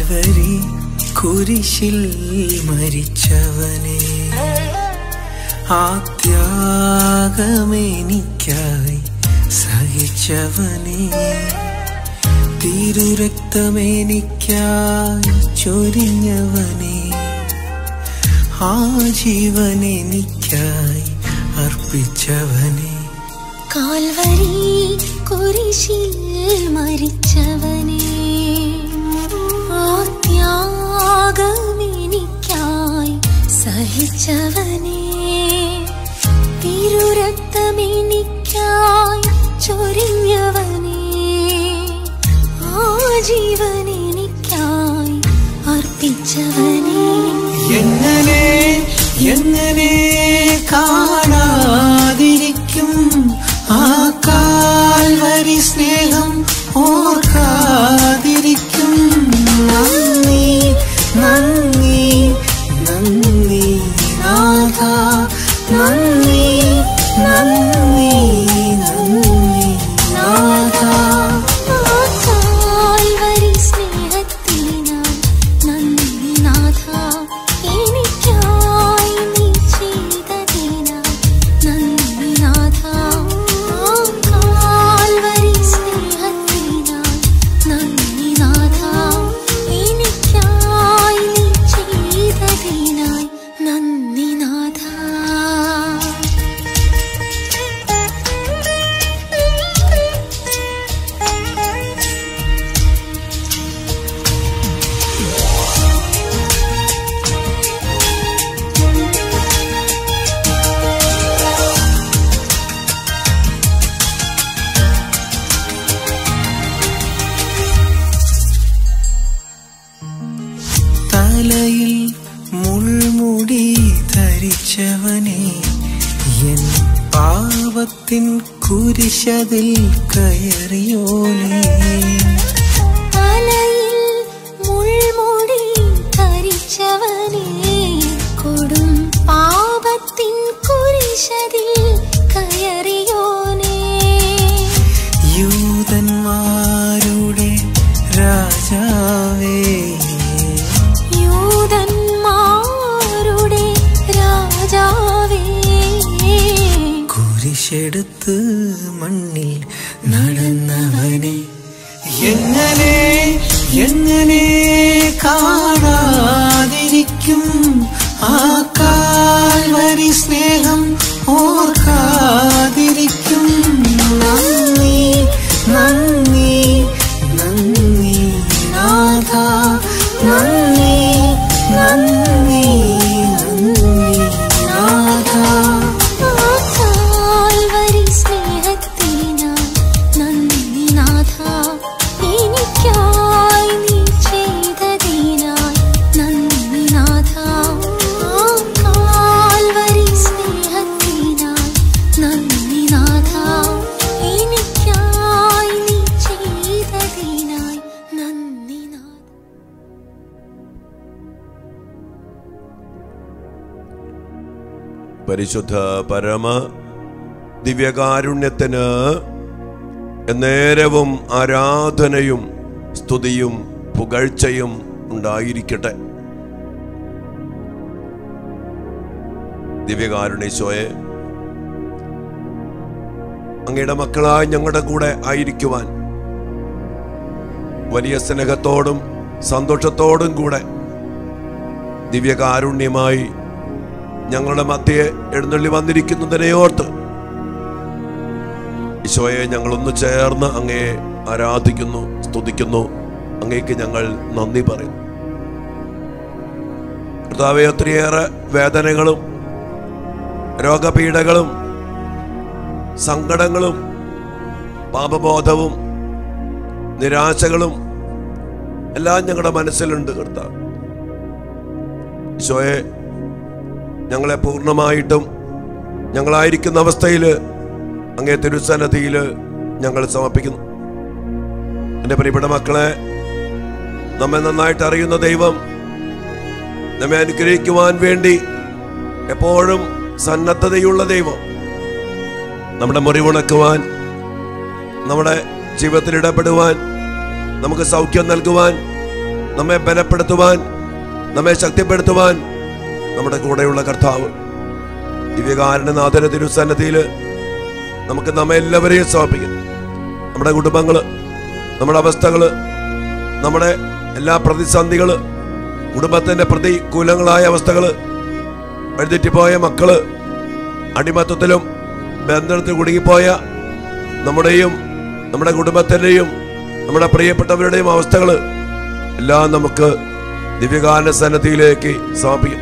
Calvary കുരിശിൽ മരിച്ചവനെ, ആ ത്യാഗമെനിക്കായി സഹിച്ചവനെ, തിരുരക്തമെനിക്കായി ചൊരിഞ്ഞവനെ, ആ ജീവനെനിക്കായി അർപ്പിച്ചവനെ, കാൽവരി കുരിശിൽ മരിച്ചവനെ, ആ ത്യാഗമെനിക്കായി സഹിച്ചവനെ, തിരുരക്തമെനിക്കായി ചൊരിഞ്ഞവനെ, ആ ജീവനെനിക്കായി അർപ്പിച്ചവനെ. എങ്ങനെ എങ്ങനെ കാണാതിരിക്കും ആ കാൽവരി സ്നേഹം ഓർക്കാതിരിക്കും. നന്ദി നന്ദി നന്ദി നാഥ, നന്ദി നന്ദി നന്ദി നാഥ. കാൽവരി സ്നേഹത്തിനായി നന്ദി നാഥ, എനിക്കായി നീ ചെയ്തതിനായി നന്ദി നാഥ. കാൽവരി സ്നേഹത്തിനായി നന്ദി നാഥ, എനിക്കായി നീ ചെയ്തതിനായി നന്ദി നാഥ. തലയിൽ മുൾമുടി ധരിച്ചവനെ, എൻ പാപത്തിൻ കുരിശതിൽ കയറിയോനെ, തലയിൽ മുൾമുടി ധരിച്ചവനെ, കൊടും പാപത്തിൻ കുരിശതിൽ കയറിയോനെ, യൂദന്മാരുടെ രാജാവേ, യൂദന്മാരുടെ രാജാവേ, കുരിശെടുത്ത് മണ്ണിൽ നടന്നവനെ, എങ്ങനെ എങ്ങനെ കാണാതിരിക്കും ആ കാൽവരി സ്നേഹം ഓർക്കാതിരിക്കും. നന്ദി നന്ദി നന്ദി നാഥ, നന്ദി നന്ദി നന്ദി നാഥ. കാൽവരി സ്നേഹത്തിനായി നന്ദി നാഥ, എനിക്കായി നീ ചെയ്തതിനായി നന്ദി നാഥ. കാൽവരി സ്നേഹത്തിനായി നന്ദി നാഥ, എനിക്കായി നീ ചെയ്തതിനായി നന്ദി നാഥ. പരിശുദ്ധ പരമ ദിവ്യകാരുണ്യത്തിന് നേരവും ആരാധനയും സ്തുതിയും പുകഴ്ചയും ഉണ്ടായിരിക്കട്ടെ. ദിവ്യകാരുണ്യേശോയെ, അങ്ങയുടെ മക്കളായി ഞങ്ങളുടെ കൂടെ ആയിരിക്കുവാൻ വലിയ സ്നേഹത്തോടും സന്തോഷത്തോടും കൂടെ ദിവ്യകാരുണ്യമായി ഞങ്ങളുടെ മധ്യയെ എഴുന്നള്ളി വന്നിരിക്കുന്നതിനെ ഓർത്ത് ഈശോയെ ഞങ്ങളൊന്ന് ചേർന്ന് അങ്ങയെ ആരാധിക്കുന്നു, സ്തുതിക്കുന്നു. അങ്ങേക്ക് ഞങ്ങൾ നന്ദി പറയുന്നു. കർത്താവേ, ഒത്തിരിയേറെ വേദനകളും രോഗപീഠകളും സങ്കടങ്ങളും പാപബോധവും നിരാശകളും എല്ലാം ഞങ്ങളുടെ മനസ്സിലുണ്ട് കർത്താവ്. ഈശോയെ, ഞങ്ങളെ പൂർണ്ണമായിട്ടും ഞങ്ങളായിരിക്കുന്ന അവസ്ഥയിൽ അങ്ങേ തിരുസന്നിധിയിൽ ഞങ്ങൾ സമർപ്പിക്കുന്നു. എൻ്റെ പ്രിയപ്പെട്ട മക്കളെ, നമ്മെ നന്നായിട്ട് അറിയുന്ന ദൈവം നമ്മെ അനുഗ്രഹിക്കുവാൻ വേണ്ടി എപ്പോഴും സന്നദ്ധതയുള്ള ദൈവം, നമ്മുടെ മുറിവുണക്കുവാൻ, നമ്മുടെ ജീവിതത്തിൽ ഇടപെടുവാൻ, നമുക്ക് സൗഖ്യം നൽകുവാൻ നമ്മെ ബലപ്പെടുത്തുവാൻ, നമ്മെ ശക്തിപ്പെടുത്തുവാൻ നമ്മുടെ കൂടെയുള്ള കർത്താവ്. ദിവ്യകാരുണ്യനാഥന്റെ തിരുസന്നിധിയിൽ നമുക്ക് നമ്മെ എല്ലാവരെയും സമർപ്പിക്കാം. നമ്മുടെ കുടുംബങ്ങള്, നമ്മുടെ അവസ്ഥകള്, നമ്മുടെ എല്ലാ പ്രതിസന്ധികള്, കുടുംബത്തിന്റെ പ്രതികൂലങ്ങളായ അവസ്ഥകള്, വഴിതെറ്റിപ്പോയ മക്കള്, അടിമത്തത്തിലും ബന്ധനത്തിൽ കുടുങ്ങിപ്പോയ നമ്മുടെയും നമ്മുടെ കുടുംബത്തിന്റെയും നമ്മുടെ പ്രിയപ്പെട്ടവരുടെയും അവസ്ഥകള് എല്ലാം നമുക്ക് ദിവ്യകാരുണ്യ സന്നിധിയിലേക്ക് സമർപ്പിക്കും.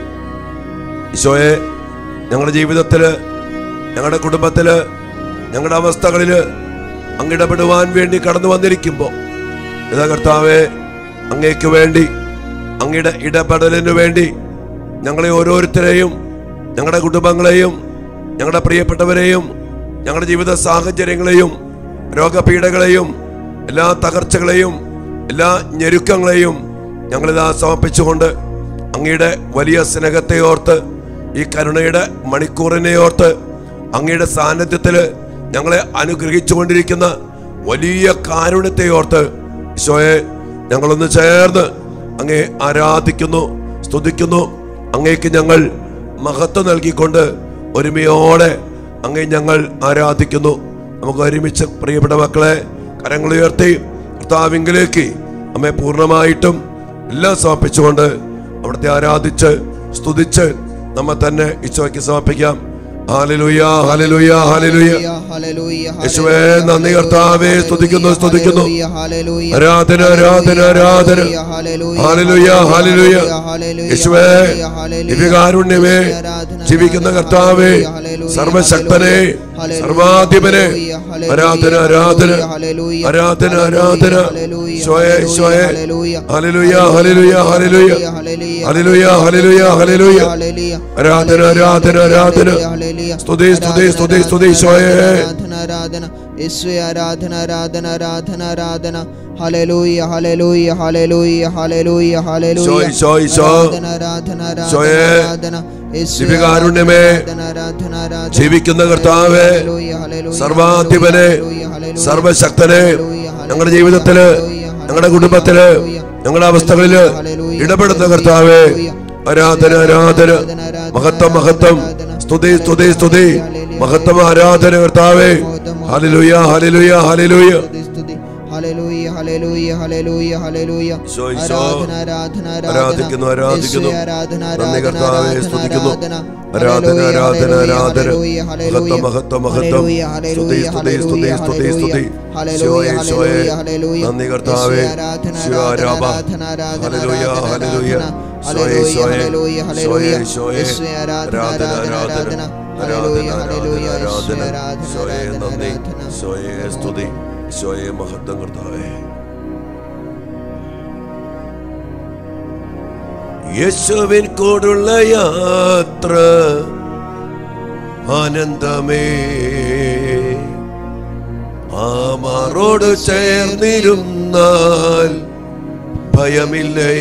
ഈശോയെ, ഞങ്ങളുടെ ജീവിതത്തില്, ഞങ്ങളുടെ കുടുംബത്തില്, ഞങ്ങളുടെ അവസ്ഥകളില് അങ്ങിടപെടുവാൻ വേണ്ടി കടന്നു വന്നിരിക്കുമ്പോൾ ഇതാ കർത്താവെ, അങ്ങേക്ക് വേണ്ടി, അങ്ങയുടെ ഇടപെടലിനു വേണ്ടി ഞങ്ങളെ ഓരോരുത്തരെയും, ഞങ്ങളുടെ കുടുംബങ്ങളെയും, ഞങ്ങളുടെ പ്രിയപ്പെട്ടവരെയും, ഞങ്ങളുടെ ജീവിത സാഹചര്യങ്ങളെയും, രോഗപീഠകളെയും, എല്ലാ തകർച്ചകളെയും, എല്ലാ ഞെരുക്കങ്ങളെയും ഞങ്ങളിതാ സമർപ്പിച്ചുകൊണ്ട് അങ്ങയുടെ വലിയ സ്നേഹത്തെ ഓർത്ത്, ഈ കരുണയുടെ മണിക്കൂറിനെ ഓർത്ത്, അങ്ങയുടെ സാന്നിധ്യത്തില് ഞങ്ങളെ അനുഗ്രഹിച്ചു കൊണ്ടിരിക്കുന്ന വലിയ കാരുണ്യത്തെ ഓർത്ത് ഈശോയെ, ഞങ്ങളൊന്ന് ചേർന്ന് അങ്ങേ ആരാധിക്കുന്നു, സ്തുതിക്കുന്നു. അങ്ങേക്ക് ഞങ്ങൾ മഹത്വം നൽകിക്കൊണ്ട് ഒരുമയോടെ അങ്ങേ ഞങ്ങൾ ആരാധിക്കുന്നു. നമുക്ക് ഒരുമിച്ച് പ്രിയപ്പെട്ട മക്കളെ കരങ്ങളുയർത്തി കർത്താവിങ്കിലേക്ക് നമ്മെ പൂർണ്ണമായിട്ടും എല്ലാം സമർപ്പിച്ചുകൊണ്ട് അവിടുത്തെ ആരാധിച്ച് സ്തുതിച്ച് നമ്മെ തന്നെ ഈശോയ്ക്ക് സമർപ്പിക്കാം. ഹല്ലേലൂയ, ഹല്ലേലൂയ, ഹല്ലേലൂയ. യേശുവേ നന്ദി കർത്താവേ, സ്തുതിക്കുന്നു, സ്തുതിക്കുന്നു. ആരാധന, ആരാധന, ആരാധന. ഹല്ലേലൂയ, ഹല്ലേലൂയ. യേശുവേ ദിവ്യകാരുണ്യമേ, ജീവിക്കുന്ന കർത്താവേ, സർവശക്തനെ, സർവാധിപനെ, ആരാധന, ആരാധന, ആരാധന, ആരാധന. ഈശോയേ, ഈശോയേ. ഹല്ലേലൂയ, ഹല്ലേലൂയ, ഹല്ലേലൂയ. ഹല്ലേലൂയ, ഹല്ലേലൂയ, ഹല്ലേലൂയ. ആരാധന, ആരാധന, ആരാധന. സ്തുതി, സ്തുതി, സ്തുതി, സ്തുതി. ഈശോയേ ആരാധന, യേശുവേ ആരാധന, ആരാധന, ആരാധന, ആരാധന. ഹല്ലേലൂയ, ഹല്ലേലൂയ, ഹല്ലേലൂയ, ഹല്ലേലൂയ, ഹല്ലേലൂയ. ദിവ്യകാരുണ്യമേ, ജീവിക്കുന്ന കർത്താവേ, സർവാധിപനെ, സർവശക്തനെ, ഞങ്ങളുടെ ജീവിതത്തില്, ഞങ്ങളുടെ കുടുംബത്തില്, ഞങ്ങളുടെ അവസ്ഥകളില് ഇടപെടുന്ന കർത്താവേ, ആരാധന, ആരാധന. മഹത്വം, മഹത്വം. സ്തുതി, സ്തുതി, സ്തുതി. മഹത്വം, ആരാധന കർത്താവേ. ഹല്ലേലൂയ, ഹല്ലേലൂയ, ഹല്ലേലൂയ. ഹല്ലേലൂയ, ഹല്ലേലൂയ, ഹല്ലേലൂയ, ഹല്ലേലൂയ. ആരാധന, ആരാധന, ആരാധിക്കുന്നു, ആരാധിക്കുന്നു. ആരാധന, നന്ദി കർത്താവേ, ആരാധന, സ്തുതിക്കുന്നു. ആരാധന, ആരാധന, ആരാധന, ആരാധന. ഹല്ലേലൂയ, മഹത്വം, മഹത്വം. സ്തുതി, സ്തുതി, സ്തുതി, സ്തുതി, സ്തുതി. ഹല്ലേലൂയ, ഹല്ലേലൂയ, ഹല്ലേലൂയ. നന്ദി കർത്താവേ. ശിവാരാമ. ഹല്ലേലൂയ, ഹല്ലേലൂയ. ശോയേ, ശോയേ, ശോയേ, ശോയേ. ആരാധന, ആരാധന, ആരാധന, ആരാധന, ആരാധന. ശോയേ നന്ദി, ശോയേ സ്തുതി, ശോയേ മഹത്വം കർത്താവേ. യേശുവിൻ കൂടുള്ള യാത്ര ആനന്ദമേ, ആമാറോട് ചേർന്നിരുന്നാൽ ഭയമില്ലേ.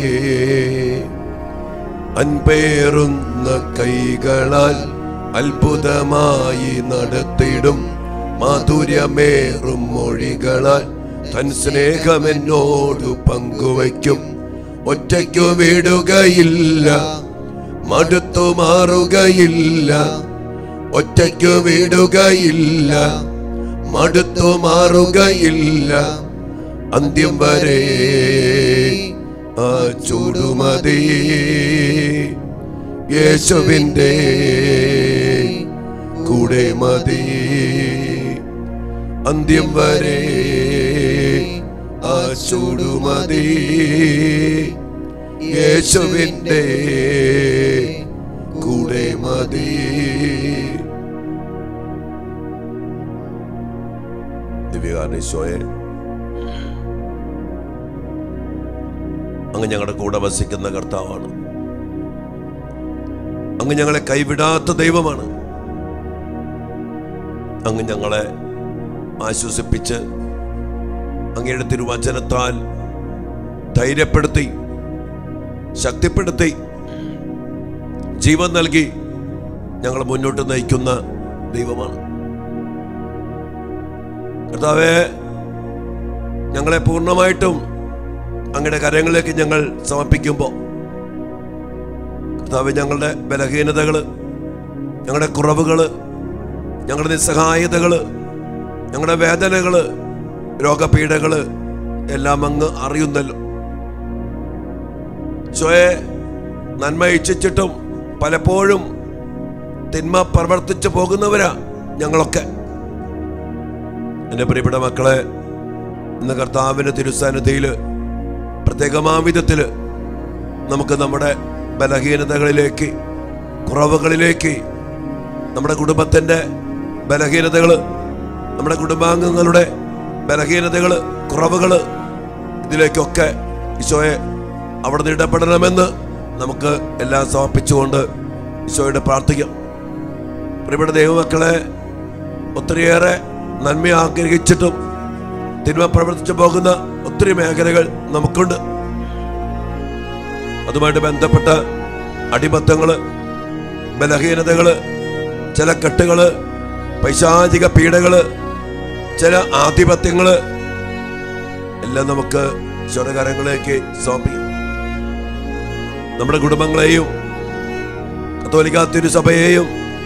അൻപേറുന്ന കൈകളാൽ അത്ഭുതമായി നടത്തിടും, മാധുര്യമേറും മൊഴികളാൽ തൻ സ്നേഹമെന്നോട് പങ്കുവയ്ക്കും. ഒറ്റയ്ക്കു വിടുകയില്ല, മടുത്തു മാറുകയില്ല. ഒറ്റയ്ക്കു വിടുകയില്ല, മടുത്തു മാറുകയില്ല. അന്ത്യം വരെ ആ ചൂടുമതി യേശുവിൻ്റെ കൂടെ മതി. അന്ത്യം വരെ ആ ചൂടുമതി യേശുവിൻ്റെ കൂടെ മതി. ദിവ്യകാരുണ്യമേ, അങ്ങ് ഞങ്ങളുടെ കൂടെ വസിക്കുന്ന കർത്താവാണ്. അങ്ങ് ഞങ്ങളെ കൈവിടാത്ത ദൈവമാണ്. അങ്ങ് ഞങ്ങളെ ആശ്വസിപ്പിച്ച് അങ്ങയുടെ തിരുവചനത്താൽ ധൈര്യപ്പെടുത്തി, ശക്തിപ്പെടുത്തി, ജീവൻ നൽകി ഞങ്ങൾ മുന്നോട്ട് നയിക്കുന്ന ദൈവമാണ്. കർത്താവേ, ഞങ്ങളെ പൂർണ്ണമായിട്ടും അങ്ങയുടെ കരങ്ങളിലേക്ക് ഞങ്ങൾ സമർപ്പിക്കുമ്പോൾ കർത്താവേ, ഞങ്ങളുടെ ബലഹീനതകള്, ഞങ്ങളുടെ കുറവുകള്, ഞങ്ങളുടെ നിസ്സഹായതകള്, ഞങ്ങളുടെ വേദനകള്, രോഗപീഠകള് എല്ലാം അങ്ങ് അറിയുന്നല്ലോ. ഈശോയെ, നന്മ ഇച്ഛിച്ചിട്ടും പലപ്പോഴും തിന്മ പ്രവർത്തിച്ചു പോകുന്നവരാ ഞങ്ങളൊക്കെ. എൻ്റെ പ്രിയപ്പെട്ട മക്കളെ, ഇന്ന് കർത്താവിൻ്റെ തിരുസന്നിധിയിൽ പ്രത്യേകമായ വിധത്തിൽ നമുക്ക് നമ്മുടെ ബലഹീനതകളിലേക്ക്, കുറവുകളിലേക്ക്, നമ്മുടെ കുടുംബത്തിൻ്റെ ബലഹീനതകൾ, നമ്മുടെ കുടുംബാംഗങ്ങളുടെ ബലഹീനതകൾ, കുറവുകൾ, ഇതിലേക്കൊക്കെ ഈശോയെ അവിടുന്ന് ഇടപെടണമെന്ന് നമുക്ക് എല്ലാം സമർപ്പിച്ചുകൊണ്ട് ഈശോയോട് പ്രാർത്ഥിക്കാം. പ്രിയപ്പെട്ട ദൈവമക്കളെ, ഒത്തിരിയേറെ നന്മ ആഗ്രഹിച്ചിട്ടും തിന്മ പ്രവർത്തിച്ചു പോകുന്ന ഒത്തിരി മേഖലകൾ നമുക്കുണ്ട്. അതുമായിട്ട് ബന്ധപ്പെട്ട അടിമത്തങ്ങള്, ബലഹീനതകള്, ചില കെട്ടുകള്, പൈശാചിക പീഡകള്, ചില ആധിപത്യങ്ങള് എല്ലാം നമുക്ക് ഈശോയുടെ സമർപ്പിക്കും. നമ്മുടെ കുടുംബങ്ങളെയും കത്തോലിക്കാ തിരുസഭയെയും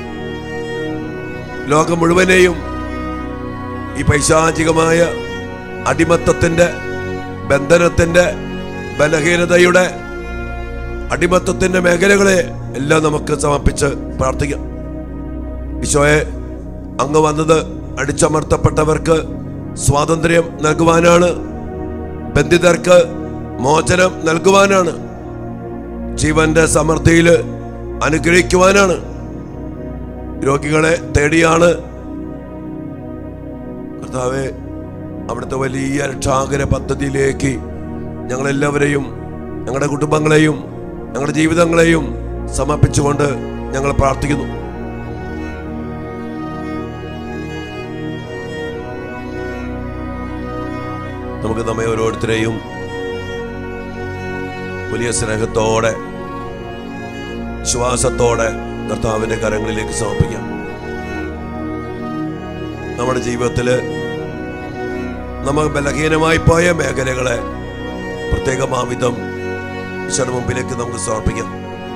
ലോകം മുഴുവനെയും ഈ പൈശാചികമായ അടിമത്തത്തിന്റെ, ബന്ധനത്തിന്റെ, ബലഹീനതയുടെ, അടിമത്തത്തിന്റെ മേഖലകളെ എല്ലാം നമുക്ക് സമർപ്പിച്ച് പ്രാർത്ഥിക്കാം. ഈശോയെ, അങ്ങ് വന്നത് അടിച്ചമർത്തപ്പെട്ടവർക്ക് സ്വാതന്ത്ര്യം നൽകുവാനാണ്, ബന്ധിതർക്ക് മോചനം നൽകുവാനാണ്, ജീവന്റെ സമൃദ്ധിയിൽ അനുഗ്രഹിക്കുവാനാണ്, രോഗികളെ തേടിയാണ്. കർത്താവേ, അവിടുത്തെ വലിയ രക്ഷാകര പദ്ധതിയിലേക്ക് ഞങ്ങളെല്ലാവരെയും, ഞങ്ങളുടെ കുടുംബങ്ങളെയും, ഞങ്ങളുടെ ജീവിതങ്ങളെയും സമർപ്പിച്ചുകൊണ്ട് ഞങ്ങൾ പ്രാർത്ഥിക്കുന്നു. നമുക്ക് നമ്മെ ഓരോരുത്തരെയും വലിയ സ്നേഹത്തോടെ, വിശ്വാസത്തോടെ കർത്താവിന്റെ കരങ്ങളിലേക്ക് സമർപ്പിക്കാം. നമ്മുടെ ജീവിതത്തില് നമ്മൾ ബലഹീനമായി പോയ മേഖലകളെ പ്രത്യേകമാവിധം ഈശോയുടെ മുമ്പിലേക്ക് നമുക്ക് സമർപ്പിക്കാം.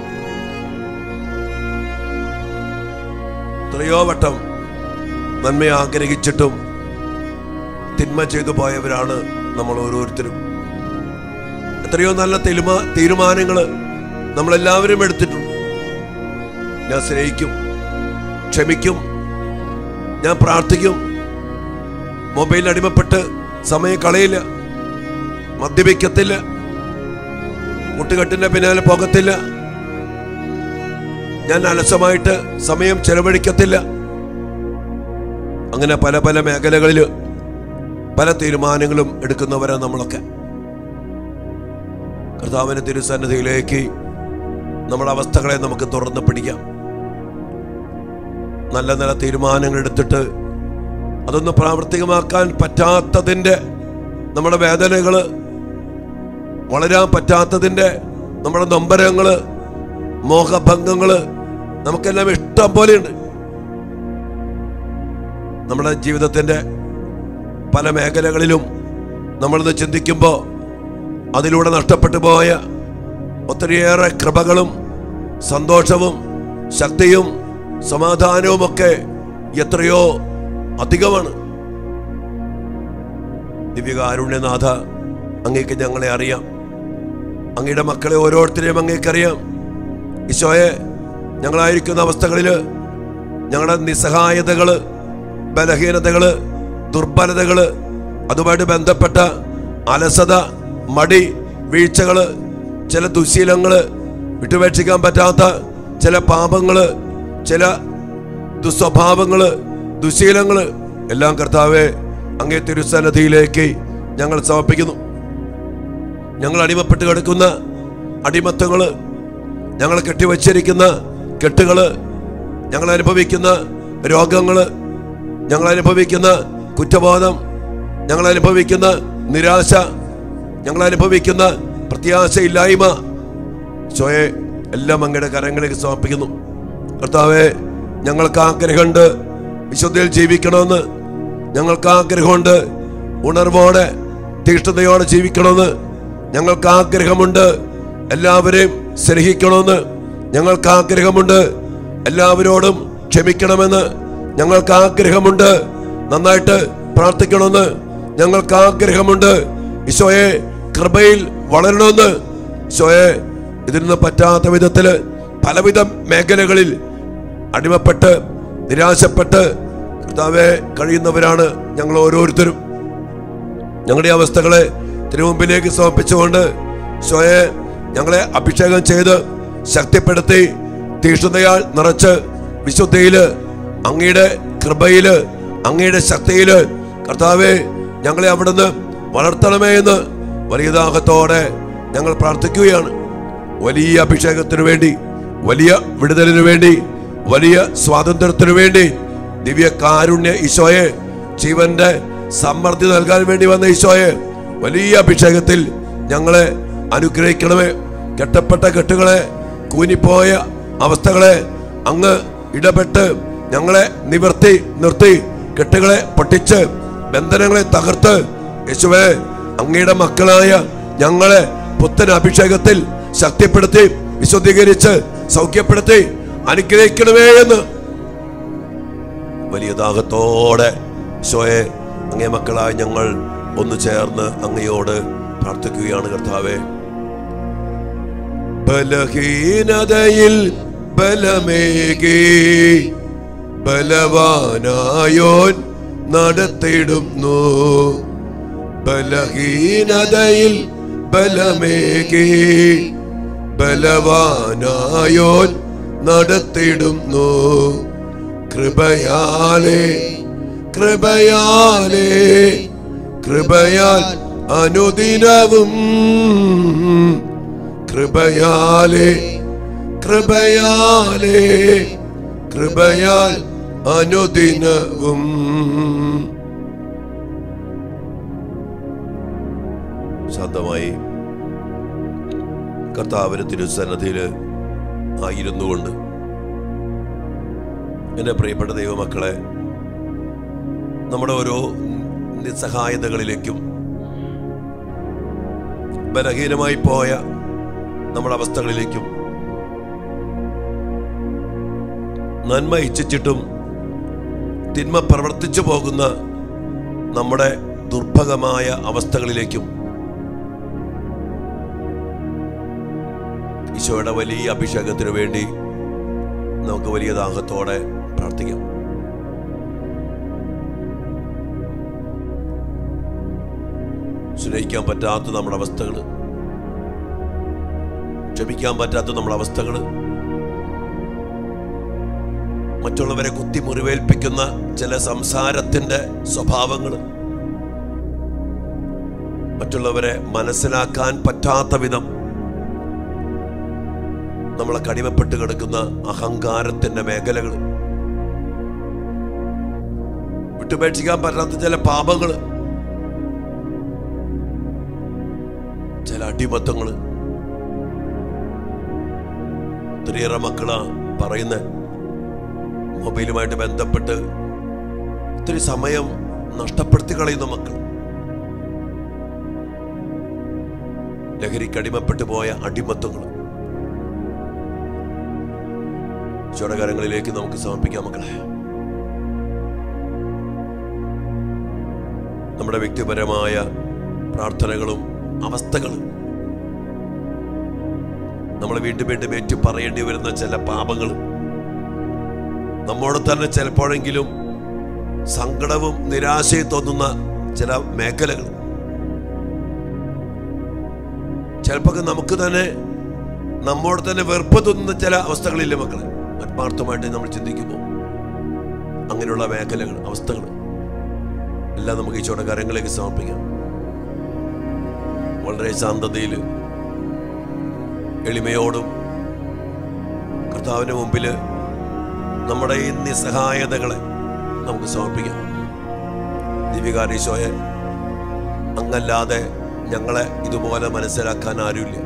എത്രയോ വട്ടം നന്മ ആഗ്രഹിച്ചിട്ടും തിന്മ ചെയ്തു പോയവരാണ് നമ്മൾ ഓരോരുത്തരും. എത്രയോ നല്ല തീരുമാനങ്ങൾ നമ്മളെല്ലാവരും എടുത്തിട്ടുണ്ട്. ഞാൻ സ്നേഹിക്കും, ക്ഷമിക്കും, ഞാൻ പ്രാർത്ഥിക്കും, മൊബൈലിൽ അടിമപ്പെട്ട് സമയം കളയില്ല, മദ്യപിക്കത്തില്ല, കൂട്ടുകെട്ടിന്റെ പിന്നാലെ പോകത്തില്ല, ഞാൻ അലസമായിട്ട് സമയം ചെലവഴിക്കത്തില്ല. അങ്ങനെ പല പല മേഖലകളിൽ പല തീരുമാനങ്ങളും എടുക്കുന്നവരാ നമ്മളൊക്കെ. കർത്താവിന്റെ തിരുസന്നിധിയിലേക്ക് നമ്മുടെ അവസ്ഥകളെ നമുക്ക് തുറന്ന് പിടിക്കാം. നല്ല നല്ല തീരുമാനങ്ങൾ എടുത്തിട്ട് അതൊന്ന് പ്രാവർത്തികമാക്കാൻ പറ്റാത്തതിൻ്റെ നമ്മുടെ വേദനകള്, വളരാൻ പറ്റാത്തതിൻ്റെ നമ്മുടെ നൊമ്പരങ്ങള്, മോഹഭംഗങ്ങള് നമുക്കെല്ലാം ഇഷ്ടം പോലെയുണ്ട്. നമ്മുടെ ജീവിതത്തിൻ്റെ പല മേഖലകളിലും നമ്മളിന്ന് ചിന്തിക്കുമ്പോൾ അതിലൂടെ നഷ്ടപ്പെട്ടു പോയ ഒത്തിരിയേറെ കൃപകളും സന്തോഷവും ശക്തിയും സമാധാനവും ഒക്കെ എത്രയോ അധികമാണ്. ദിവ്യകാരുണ്യനാഥ, അങ്ങേക്ക് ഞങ്ങളെ അറിയാം, അങ്ങയുടെ മക്കളെ ഓരോരുത്തരെയും അങ്ങേക്കറിയാം. ഈശോയെ, ഞങ്ങളായിരിക്കുന്ന അവസ്ഥകളിൽ ഞങ്ങളുടെ നിസ്സഹായതകള്, ബലഹീനതകള്, ദുർബലതകള്, അതുമായിട്ട് ബന്ധപ്പെട്ട അലസത, മടി, വീഴ്ചകള്, ചില ദുശീലങ്ങള്, വിട്ടുപേക്ഷിക്കാൻ പറ്റാത്ത ചില പാപങ്ങള്, ചില ദുസ്വഭാവങ്ങള്, ദുശീലങ്ങള് എല്ലാം കർത്താവേ അങ്ങേ തിരുസന്നിധിയിലേക്ക് ഞങ്ങൾ സമർപ്പിക്കുന്നു. ഞങ്ങൾ അടിമപ്പെട്ട് കിടക്കുന്ന അടിമത്തങ്ങള്, ഞങ്ങൾ കെട്ടിവച്ചിരിക്കുന്ന കെട്ടുകള്, ഞങ്ങൾ അനുഭവിക്കുന്ന രോഗങ്ങള്, ഞങ്ങൾ അനുഭവിക്കുന്ന കുറ്റബോധം, ഞങ്ങൾ അനുഭവിക്കുന്ന നിരാശ, ഞങ്ങൾ അനുഭവിക്കുന്ന പ്രത്യാശയില്ലായ്മ, ഈശോയെ എല്ലാം അങ്ങയുടെ കരങ്ങളിലേക്ക് സമർപ്പിക്കുന്നു. കർത്താവേ, ഞങ്ങൾക്ക് ആഗ്രഹമുണ്ട് വിശുദ്ധിയിൽ ജീവിക്കണമെന്ന്, ഞങ്ങൾക്ക് ആഗ്രഹമുണ്ട് ഉണർവോടെ തീഷ്ണതയോടെ ജീവിക്കണമെന്ന്, ഞങ്ങൾക്ക് ആഗ്രഹമുണ്ട് എല്ലാവരെയും സ്നേഹിക്കണമെന്ന്. ഞങ്ങൾക്ക് ആഗ്രഹമുണ്ട് എല്ലാവരോടും ക്ഷമിക്കണമെന്ന്. ഞങ്ങൾക്ക് ആഗ്രഹമുണ്ട് നന്നായിട്ട് പ്രാർത്ഥിക്കണമെന്ന്. ഞങ്ങൾക്ക് ആഗ്രഹമുണ്ട് ഈശോയെ കൃപയിൽ വളരണമെന്ന്. ഈശോയെ ഇതിൽ നിന്ന് പറ്റാത്ത വിധത്തില് പലവിധ മേഖലകളിൽ അടിമപ്പെട്ട് നിരാശപ്പെട്ട് കർത്താവെ കഴിയുന്നവരാണ് ഞങ്ങൾ ഓരോരുത്തരും. ഞങ്ങളുടെ അവസ്ഥകളെ തിരുമുമ്പിലേക്ക് സമർപ്പിച്ചുകൊണ്ട് ഈശോയെ ഞങ്ങളെ അഭിഷേകം ചെയ്ത് ശക്തിപ്പെടുത്തി തീഷ്ണതയാൽ നിറച്ച് വിശുദ്ധിയില് അങ്ങയുടെ കൃപയില് അങ്ങയുടെ ശക്തിയില് കർത്താവെ ഞങ്ങളെ അവിടുന്ന് വളർത്തണമേ എന്ന് വലിയ ദാഹത്തോടെ ഞങ്ങൾ പ്രാർത്ഥിക്കുകയാണ്. വലിയ അഭിഷേകത്തിനു വേണ്ടി, വലിയ വിടുതലിനു വേണ്ടി, വലിയ സ്വാതന്ത്ര്യത്തിനു വേണ്ടി ദിവ്യ കാരുണ്യ ഈശോയെ, ജീവന്റെ സമൃദ്ധി നൽകാൻ വേണ്ടി വന്ന ഈശോയെ, വലിയ അഭിഷേകത്തിൽ ഞങ്ങളെ അനുഗ്രഹിക്കണമേ. കെട്ടപ്പെട്ട കെട്ടുകളെ, കൂനിപ്പോയ അവസ്ഥകളെ അങ്ങ് ഇടപെട്ട് ഞങ്ങളെ നിർത്തി കെട്ടുകളെ പൊട്ടിച്ച് ബന്ധനങ്ങളെ തകർത്ത് യേശുവേ അങ്ങയുടെ മക്കളായ ഞങ്ങളെ പുത്തൻ അഭിഷേകത്തിൽ ശക്തിപ്പെടുത്തി വിശുദ്ധീകരിച്ച് സൗഖ്യപ്പെടുത്തി അനുഗ്രഹിക്കണമേ എന്ന് വലിയ ദാഹത്തോടെ ഈശോയെ അങ്ങേ മക്കളായ ഞങ്ങൾ ഒന്ന് ചേർന്ന് അങ്ങയോട് പ്രാർത്ഥിക്കുകയാണ്. കർത്താവേ, ബലഹീനതയിൽ ബലമേകി ബലവാനായോൻ നടത്തിടുന്നു. ബലഹീനതയിൽ ബലമേകി ബലവാനായോൻ നടത്തിടുന്നു. കൃപയാലേ കൃപയാലേ കൃപയാൽ അനുദിനവും കൃപയാലേ കൃപയാലേ കൃപയാൽ അനുദിനവും. ശാന്തമായി കർത്താവിന്റെ തിരുസന്നിധിയിൽ ആയിരുന്നു കൊണ്ട് എൻ്റെ പ്രിയപ്പെട്ട ദൈവമക്കളെ, നമ്മുടെ ഓരോ നിസ്സഹായതകളിലേക്കും ബലഹീനമായി പോയ നമ്മുടെ അവസ്ഥകളിലേക്കും നന്മ ഇച്ഛിച്ചിട്ടും തിന്മ പ്രവർത്തിച്ചു പോകുന്ന നമ്മുടെ ദുർഭഗമായ അവസ്ഥകളിലേക്കും ഈശോയുടെ വലിയ അഭിഷേകത്തിനു വേണ്ടി നമുക്ക് വലിയ ദാഹത്തോടെ പ്രാർത്ഥിക്കാം. സ്നേഹിക്കാൻ പറ്റാത്ത നമ്മുടെ അവസ്ഥകൾ, ക്ഷമിക്കാൻ പറ്റാത്ത നമ്മുടെ അവസ്ഥകൾ, മറ്റുള്ളവരെ കുത്തി മുറിവേൽപ്പിക്കുന്ന ചില സംസാരത്തിന്റെ സ്വഭാവങ്ങൾ, മറ്റുള്ളവരെ മനസ്സിലാക്കാൻ പറ്റാത്ത വിധം നമ്മളെ കടിമപ്പെട്ട് കിടക്കുന്ന അഹങ്കാരത്തിന്റെ മേഖലകൾ, വിട്ടുപേക്ഷിക്കാൻ പറ്റാത്ത ചില പാപങ്ങൾ, ചില അടിമത്തങ്ങൾ. ഒത്തിരിയേറെ മക്കളാ പറയുന്ന മൊബൈലുമായിട്ട് ബന്ധപ്പെട്ട് ഒത്തിരി സമയം നഷ്ടപ്പെടുത്തി കളയുന്ന മക്കൾ, ലഹരിക്കടിമപ്പെട്ടു പോയ അടിമത്തങ്ങൾ. ചുടകരങ്ങളിലേക്ക് നമുക്ക് സമർപ്പിക്കാം മക്കളെ. നമ്മുടെ വ്യക്തിപരമായ പ്രാർത്ഥനകളും അവസ്ഥകളും, നമ്മൾ വീണ്ടും വീണ്ടും ഏറ്റു പറയേണ്ടി വരുന്ന ചില പാപങ്ങൾ, നമ്മോട് തന്നെ ചിലപ്പോഴെങ്കിലും സങ്കടവും നിരാശയും തോന്നുന്ന ചില മേഖലകൾ, ചിലപ്പോൾ നമുക്ക് തന്നെ നമ്മോട് തന്നെ വെറുപ്പ് തോന്നുന്ന ചില അവസ്ഥകളില്ലേ മക്കളെ? ആത്മാർത്ഥമായിട്ട് നമ്മൾ ചിന്തിക്കുമ്പോൾ അങ്ങനെയുള്ള മേഖലകൾ, അവസ്ഥകൾ എല്ലാം നമുക്ക് ഈശോയുടെ കരങ്ങളിലേക്ക് സമർപ്പിക്കാം. വളരെ ശാന്തതയിൽ എളിമയോടും കർത്താവിന്റെ മുമ്പിൽ നമ്മുടെ ഈ നിസ്സഹായതകളെ നമുക്ക് സമർപ്പിക്കാം. ദിവ്യകാരീശോയെ, അങ്ങല്ലാതെ ഞങ്ങളെ ഇതുപോലെ മനസ്സിലാക്കാൻ ആരുമില്ല.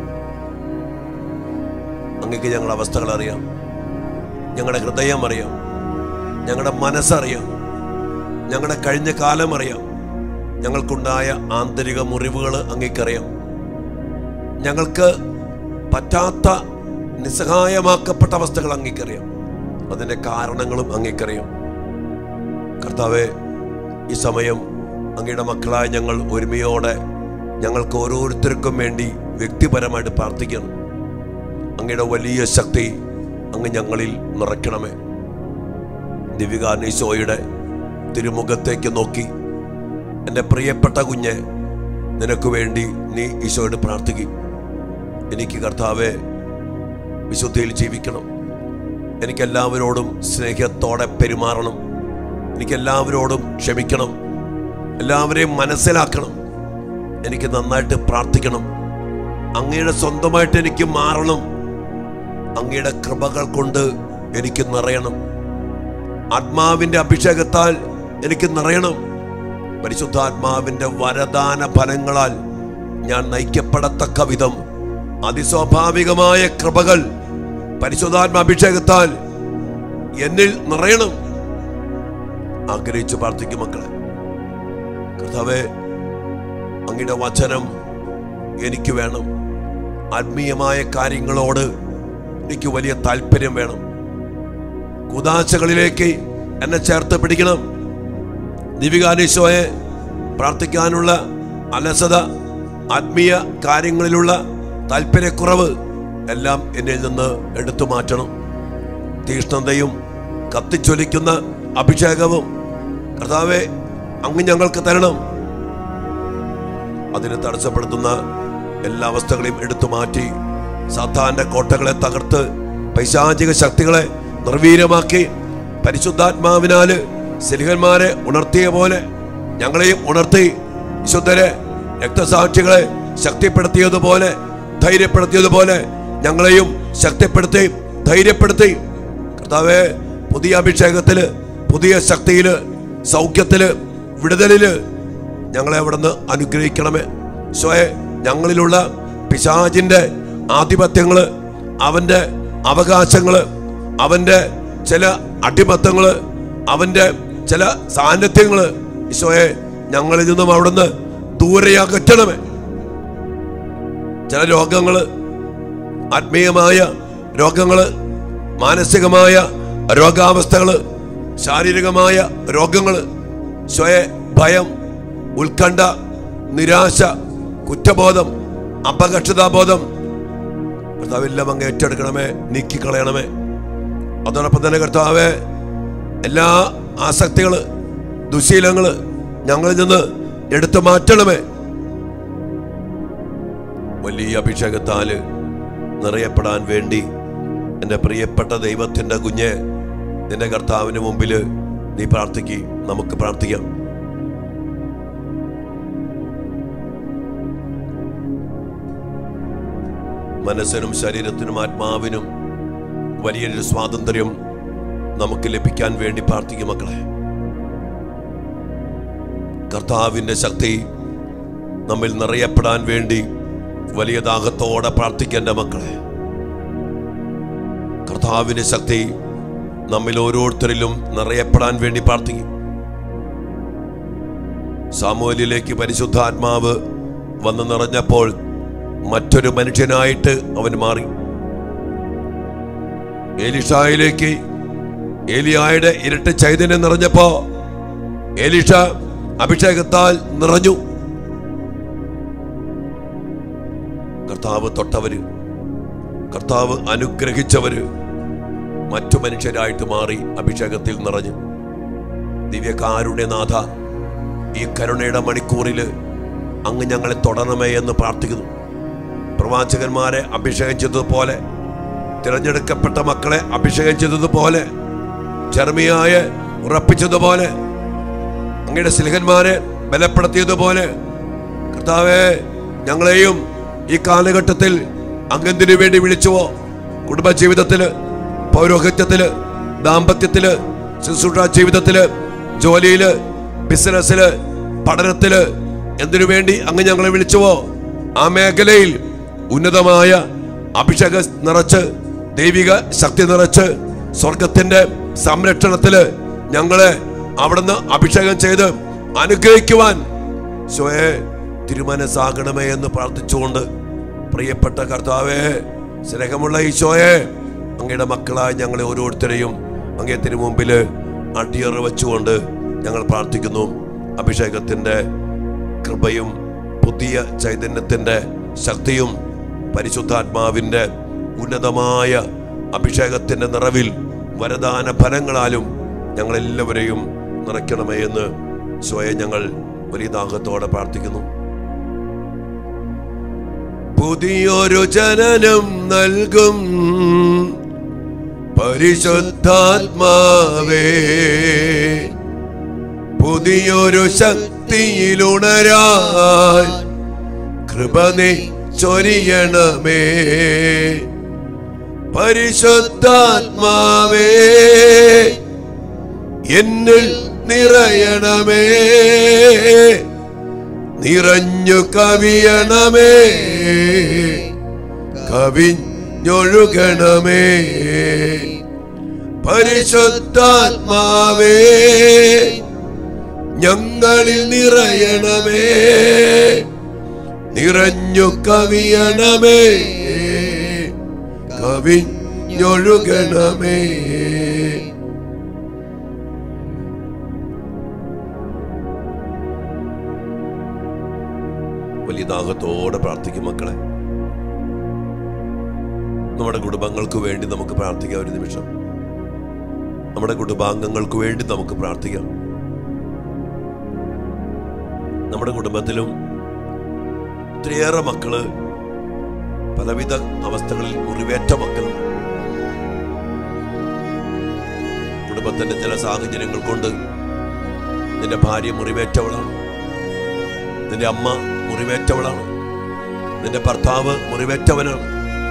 അങ്ങക്ക് ഞങ്ങളുടെ അവസ്ഥകൾ അറിയാം, ഞങ്ങളുടെ ഹൃദയം അറിയാം, ഞങ്ങളുടെ മനസ്സറിയാം, ഞങ്ങളുടെ കഴിഞ്ഞ കാലം അറിയാം, ഞങ്ങൾക്കുണ്ടായ ആന്തരിക മുറിവുകൾ അങ്ങേക്കറിയാം. ഞങ്ങൾക്ക് പറ്റാത്ത നിസ്സഹായമാക്കപ്പെട്ട അവസ്ഥകൾ അങ്ങേക്കറിയാം. അതിൻ്റെ കാരണങ്ങളും അങ്ങേക്കറിയാം. കർത്താവേ, ഈ സമയം അങ്ങയുടെ മക്കളായ ഞങ്ങൾ ഒരുമയോടെ ഞങ്ങൾക്ക് ഓരോരുത്തർക്കും വേണ്ടി വ്യക്തിപരമായിട്ട് പ്രാർത്ഥിക്കണം. അങ്ങയുടെ വലിയ ശക്തി അങ്ങ് ഞങ്ങളിൽ നിറയ്ക്കണമേ. ദിവ്യകാരുണ്യശോയുടെ തിരുമുഖത്തേക്ക് നോക്കി എൻ്റെ പ്രിയപ്പെട്ട കുഞ്ഞെ, നിനക്ക് വേണ്ടി നീ ഈശോയോട് പ്രാർത്ഥിക്കും. എനിക്ക് കർത്താവെ വിശുദ്ധിയിൽ ജീവിക്കണം. എനിക്കെല്ലാവരോടും സ്നേഹത്തോടെ പെരുമാറണം. എനിക്കെല്ലാവരോടും ക്ഷമിക്കണം. എല്ലാവരെയും മനസ്സിലാക്കണം. എനിക്ക് നന്നായിട്ട് പ്രാർത്ഥിക്കണം. അങ്ങയുടെ സ്വന്തമായിട്ട് എനിക്ക് മാറണം. അങ്ങയുടെ കൃപകൾ കൊണ്ട് എനിക്ക് നിറയണം. ആത്മാവിൻ്റെ അഭിഷേകത്താൽ എനിക്ക് നിറയണം. പരിശുദ്ധാത്മാവിൻ്റെ വരദാന ഫലങ്ങളാൽ ഞാൻ നയിക്കപ്പെടത്തക്ക വിധം അതിസ്വാഭാവികമായ കൃപകൾ പരിശുദ്ധാത്മാഭിഷേകത്താൽ എന്നിൽ നിറയണം. ആഗ്രഹിച്ചു പ്രാർത്ഥിക്കും മക്കളെ. കർത്താവേ, അങ്ങയുടെ വചനം എനിക്ക് വേണം. ആത്മീയമായ കാര്യങ്ങളോട് എനിക്ക് വലിയ താല്പര്യം വേണം. കുദാശകളിലേക്ക് എന്നെ ചേർത്ത് പിടിക്കണം. ദിവ്യകാരുണ്യശോയെ പ്രാർത്ഥിക്കാനുള്ള അലസത, ആത്മീയ കാര്യങ്ങളിലുള്ള താല്പര്യക്കുറവ് എല്ലാം എന്നിൽ നിന്ന് എടുത്തു മാറ്റണം. തീഷ്ണതയും കത്തിച്ചൊലിക്കുന്ന അഭിഷേകവും കർത്താവെ അങ്ങ് ഞങ്ങൾക്ക് തരണം. അതിനെ തടസ്സപ്പെടുത്തുന്ന എല്ലാ അവസ്ഥകളെയും എടുത്തു മാറ്റി സാത്താന്റെ കോട്ടകളെ തകർത്ത് പൈശാചിക ശക്തികളെ നിർവീര്യമാക്കി പരിശുദ്ധാത്മാവിനാല് സ്ലീഹന്മാരെ ഉണർത്തിയ പോലെ ഞങ്ങളെയും ഉണർത്തി, വിശുദ്ധരെ രക്തസാക്ഷികളെ ശക്തിപ്പെടുത്തിയതുപോലെ, ധൈര്യപ്പെടുത്തിയതുപോലെ ഞങ്ങളെയും ശക്തിപ്പെടുത്തി, ധൈര്യപ്പെടുത്തി. കർത്താവേ, പുതിയ അഭിഷേകത്തില്, പുതിയ ശക്തിയില്, സൗഖ്യത്തില്, വിടുതലില് ഞങ്ങളെ അവിടുന്ന് അനുഗ്രഹിക്കണമേ. സ്വയെ ഞങ്ങളിലുള്ള പിശാചിന്റെ ആധിപത്യങ്ങള്, അവന്റെ അവകാശങ്ങള്, അവന്റെ ചില അടിമത്തങ്ങള്, അവന്റെ ചില സാന്നിധ്യങ്ങള് ഈശോയെ ഞങ്ങളിൽ നിന്നും അവിടുന്ന് ദൂരെയാകറ്റണമേ. ചില രോഗങ്ങള്, ആത്മീയമായ രോഗങ്ങള്, മാനസികമായ രോഗാവസ്ഥകള്, ശാരീരികമായ രോഗങ്ങള്, സ്വയം ഭയം, ഉത്കണ്ഠ, നിരാശ, കുറ്റബോധം, അപകർഷതാബോധം കർത്താവെല്ലാം അങ്ങ് ഏറ്റെടുക്കണമേ, നീക്കിക്കളയണമേ. അതോടൊപ്പം തന്നെ കർത്താവെ, എല്ലാ ആസക്തികള്, ദുശീലങ്ങള് ഞങ്ങളിൽ നിന്ന് എടുത്തു മാറ്റണമേ. വലിയ അഭിഷേകത്താല് നിറയപ്പെടാൻ വേണ്ടി എൻ്റെ പ്രിയപ്പെട്ട ദൈവത്തിൻ്റെ കുഞ്ഞെ, നിന്റെ കർത്താവിന് മുമ്പിൽ നീ പ്രാർത്ഥിക്കുക. നമുക്ക് പ്രാർത്ഥിക്കാം. മനസ്സിനും ശരീരത്തിനും ആത്മാവിനും വലിയൊരു സ്വാതന്ത്ര്യം നമുക്ക് ലഭിക്കാൻ വേണ്ടി പ്രാർത്ഥിക്കും മക്കളെ. കർത്താവിൻ്റെ ശക്തി നമ്മിൽ നിറയപ്പെടാൻ വേണ്ടി വലിയ ദാഹത്തോടെ പ്രാർത്ഥിക്കേണ്ട മക്കളെ. കർത്താവിൻ്റെ ശക്തി നമ്മിൽ ഓരോരുത്തരിലും നിറയപ്പെടാൻ വേണ്ടി പ്രാർത്ഥിക്കും. സാമുവേലിലേക്ക് പരിശുദ്ധാത്മാവ് വന്ന് നിറഞ്ഞപ്പോൾ മറ്റൊരു മനുഷ്യനായിട്ട് അവൻ മാറി. എലീഷായിലേക്ക് ഏലിയായുടെ ഇരട്ടി ചൈതന്യം നിറഞ്ഞപ്പോ എലീഷ അഭിഷേകത്താൽ നിറഞ്ഞു. കർത്താവ് തൊട്ടവര്, കർത്താവ് അനുഗ്രഹിച്ചവര് മറ്റു മനുഷ്യരായിട്ട് മാറി അഭിഷേകത്തിൽ നിറഞ്ഞു. ദിവ്യകാരുണ്യനാഥ, ഈ കരുണയുടെ മണിക്കൂറില് അങ്ങ് ഞങ്ങളെ തൊടണമേ എന്ന് പ്രാർത്ഥിക്കുന്നു. പ്രവാചകന്മാരെ അഭിഷേകം ചെയ്തതുപോലെ, തിരഞ്ഞെടുക്കപ്പെട്ട മക്കളെ അഭിഷേകം ചെയ്തതുപോലെ, ചെറുമിയായെ ഉറപ്പിച്ചതുപോലെ, അങ്ങയുടെ സ്ലീഹന്മാരെ ബലപ്പെടുത്തിയതുപോലെ കർത്താവേ, ഞങ്ങളെയും ഈ കാലഘട്ടത്തിൽ അങ്ങെന്തിനു വേണ്ടി വിളിച്ചുവോ, കുടുംബജീവിതത്തില്, പൗരോഹിത്യത്തില്, ദാമ്പത്യത്തില്, ശുശ്രൂഷ ജീവിതത്തില്, ജോലിയില്, ബിസിനസ്സില്, പഠനത്തില് എന്തിനു വേണ്ടി അങ്ങ് ഞങ്ങളെ വിളിച്ചുവോ ആ മേഖലയിൽ ഉന്നതമായ അഭിഷേകം നിറച്ച്, ദൈവിക ശക്തി നിറച്ച്, സ്വർഗത്തിന്റെ സംരക്ഷണത്തില് ഞങ്ങളെ അവിടുന്ന് അഭിഷേകം ചെയ്ത് അനുഗ്രഹിക്കുവാൻ സ്വയെ തിരുമനസ്സാകണമേ എന്ന് പ്രാർത്ഥിച്ചുകൊണ്ട് പ്രിയപ്പെട്ട കർത്താവേ, സ്നേഹമുള്ള ഈശോയെ, അങ്ങയുടെ മക്കളായ ഞങ്ങളെ ഓരോരുത്തരെയും അങ്ങേ തിരുമുമ്പിൽ അടിയറ വെച്ചുകൊണ്ട് ഞങ്ങൾ പ്രാർത്ഥിക്കുന്നു. അഭിഷേകത്തിൻ്റെ കൃപയും പുതിയ ചൈതന്യത്തിൻ്റെ ശക്തിയും പരിശുദ്ധാത്മാവിൻ്റെ ഉന്നതമായ അഭിഷേകത്തിൻ്റെ നിറവിൽ വരദാന ഫലങ്ങളാലും ഞങ്ങളെല്ലാവരെയും നിറയ്ക്കണമേ എന്ന് സ്വയം ഞങ്ങൾ വലിയ ദാഹത്തോടെ പ്രാർത്ഥിക്കുന്നു. പുതിയൊരു ജനനം നൽകും പരിശുദ്ധാത്മാവേ, പുതിയൊരു ശക്തിയിലുണരാൻ കൃപ നീ ചൊരിയണമേ. പരിശുദ്ധാത്മാവേ, എന്നിൽ നിറയണമേ, നിറഞ്ഞു കവിയണമേ, കവിഞ്ഞൊഴുകണമേ. പരിശുദ്ധാത്മാവേ, ഞങ്ങളിൽ നിറയണമേ, നിറഞ്ഞു കവിയണമേ, കവിഞ്ഞൊഴുകണമേ. വലിയ ദാഹത്തോടെ പ്രാർത്ഥിക്കും മക്കളെ. നമ്മുടെ കുടുംബങ്ങൾക്ക് വേണ്ടി നമുക്ക് പ്രാർത്ഥിക്കാം. ഒരു നിമിഷം നമ്മുടെ കുടുംബാംഗങ്ങൾക്ക് വേണ്ടി നമുക്ക് പ്രാർത്ഥിക്കാം. നമ്മുടെ കുടുംബത്തിലും ഒത്തിരിയേറെ മക്കള് പലവിധ അവസ്ഥകളിൽ മുറിവേറ്റ മക്കളുണ്ട്. കുടുംബത്തിന്റെ ചില സാഹചര്യങ്ങൾ കൊണ്ട് നിന്റെ ഭാര്യ മുറിവേറ്റവളാണ്, നിന്റെ അമ്മ മുറിവേറ്റവളാണ്, നിന്റെ ഭർത്താവ് മുറിവേറ്റവനാണ്,